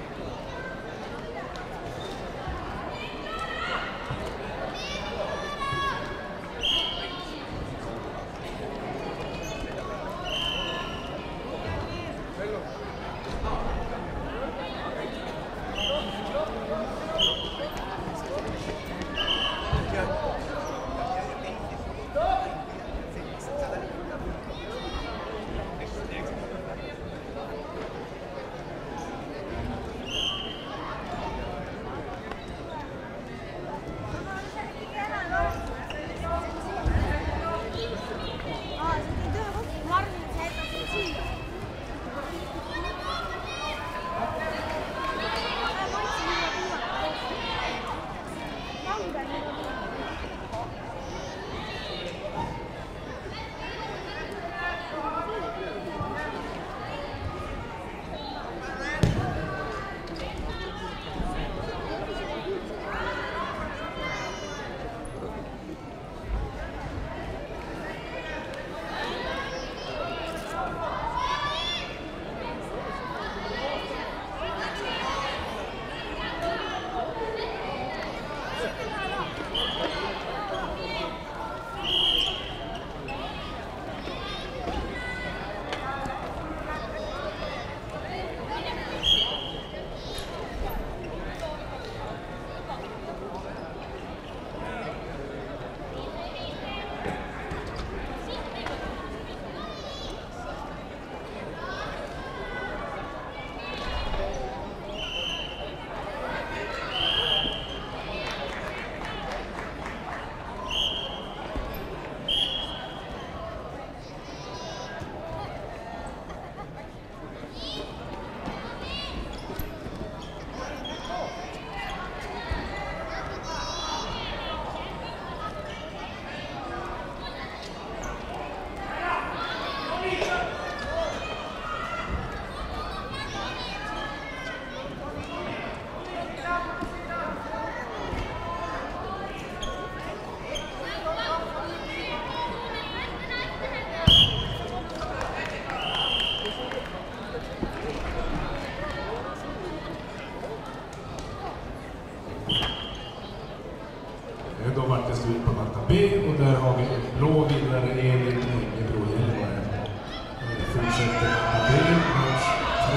Då var det slut på matta B och där har vi en blå vinnare, Elin Gebro Gällivare. Fortsätter matta B, match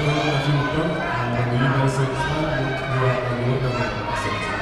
314, Anna Nyberg Sundsvall mot Johanna Nordberg Sundsvall.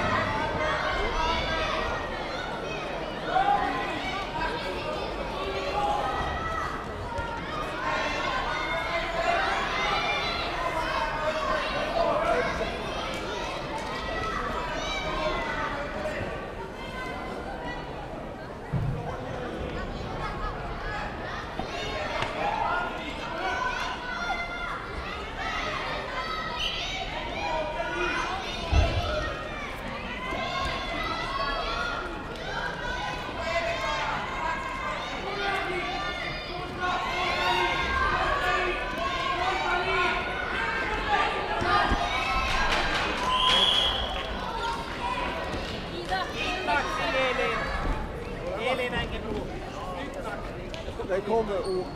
Det kommer och...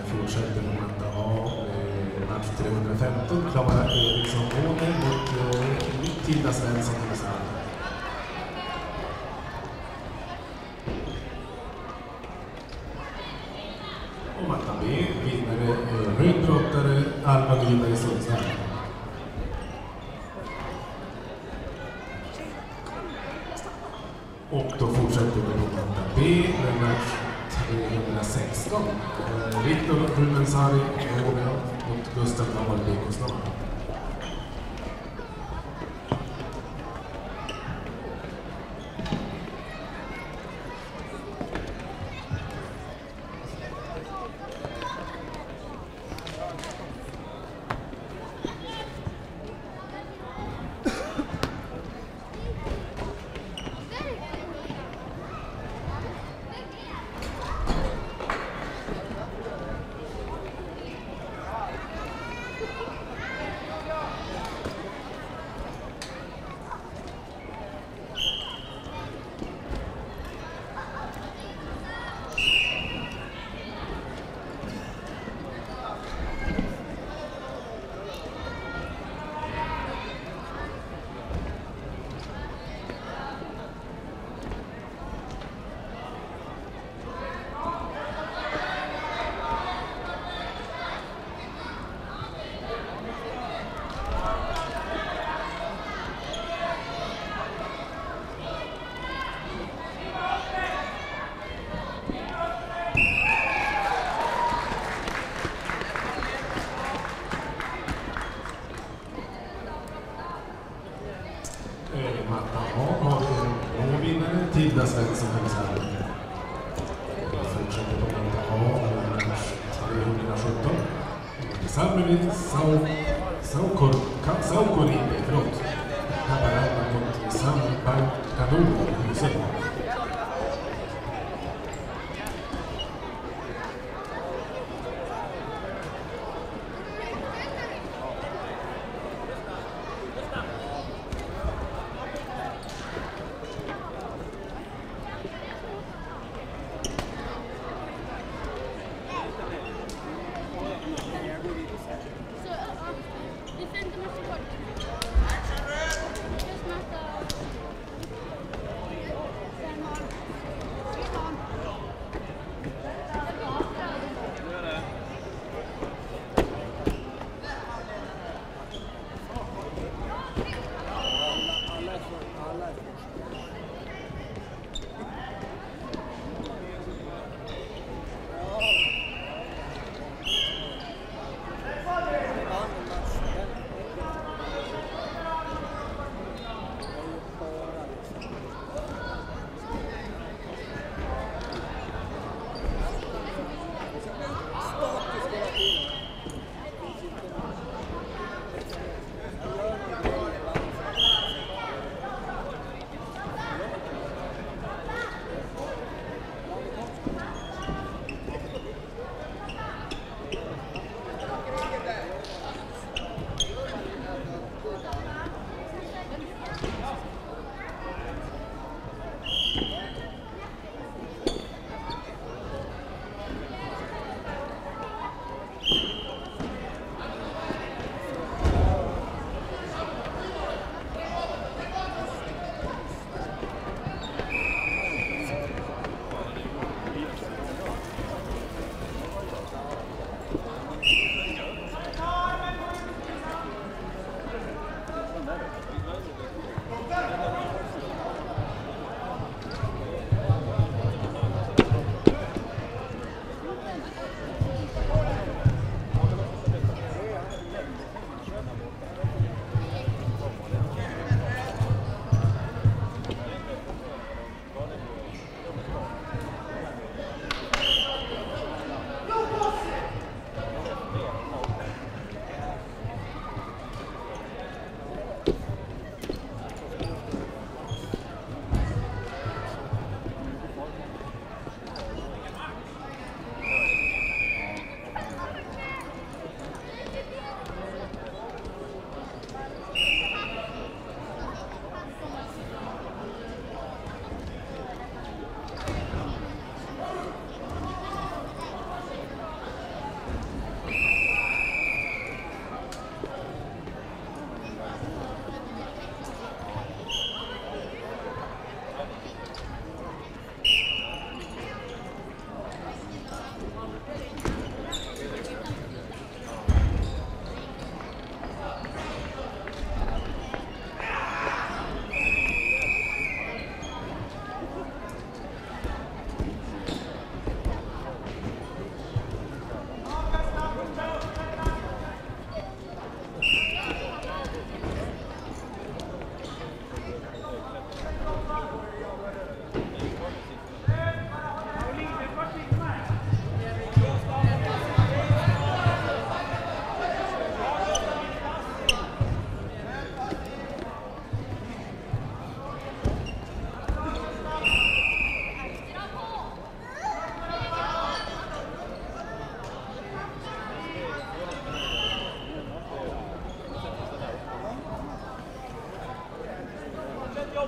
fortsätter på matta A. Match 315. Klara Eriksson Åner mot Tilda Svensson i Sverige. Och matta B. Vinnare rödbrottare Alva Nyberg i Sundsvall. Och då fortsätter vi på matta B med match 316. Viktor Rumensari mot Gustav Norrby och Snart. Matta A har en vinnare, Tilda Svensson i Sverige. Vi fortsätter på matta A med match 317. Tillsammans Saukorinde, förlåt. Haparanda mot Sampaikadou i huset.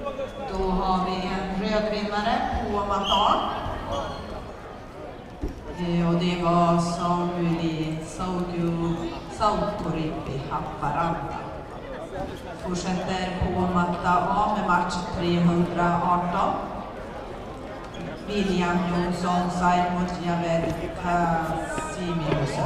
Då har vi en rödvinnare på Matar. Och det var Samueli Sautoripi Haparanda. Fortsätter på matta A med match 318. William Jonsson side mot Javel Casimiro.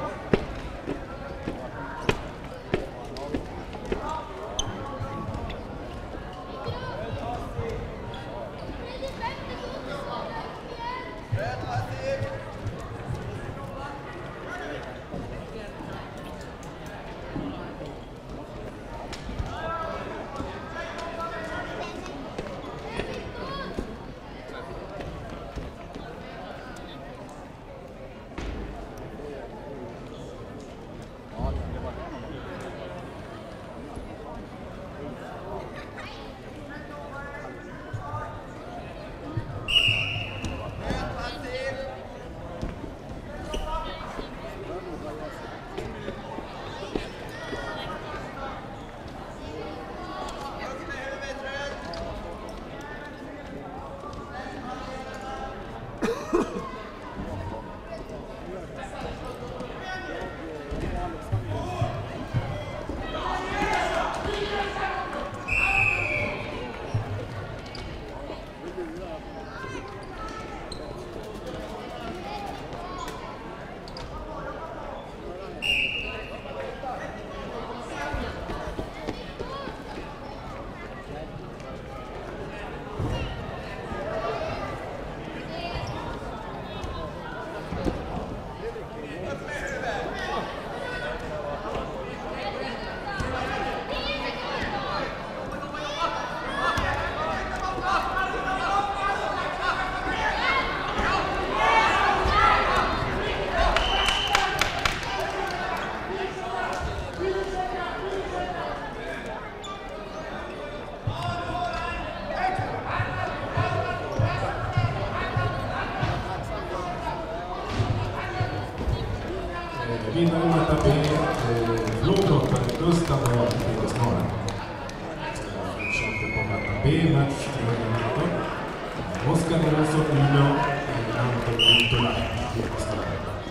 Vinnare matta B, blåklockare Gustav Dahl i Snara. Fortsätter på matta B, match 319. Oskar Olsson, Umeå, Anton Vittola i Snara.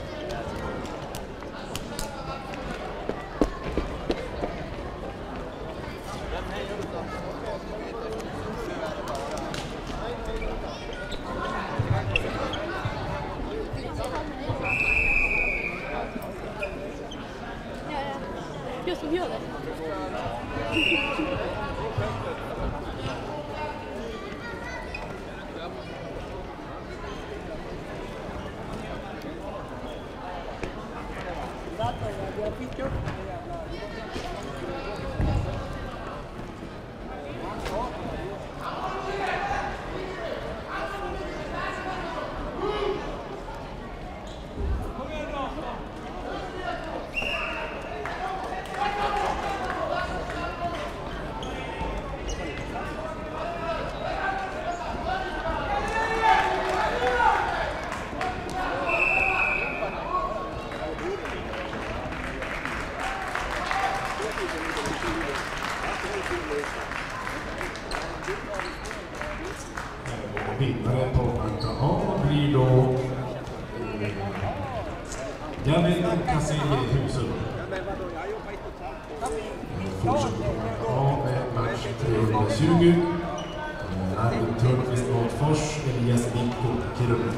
Jag som gör det. Vinnare på matta A blir då Javel Casimiro Husum. Fortsätter på matta A med match 320. Arvid Törnqvist mot Fors, Elias Mikko, Kiruna.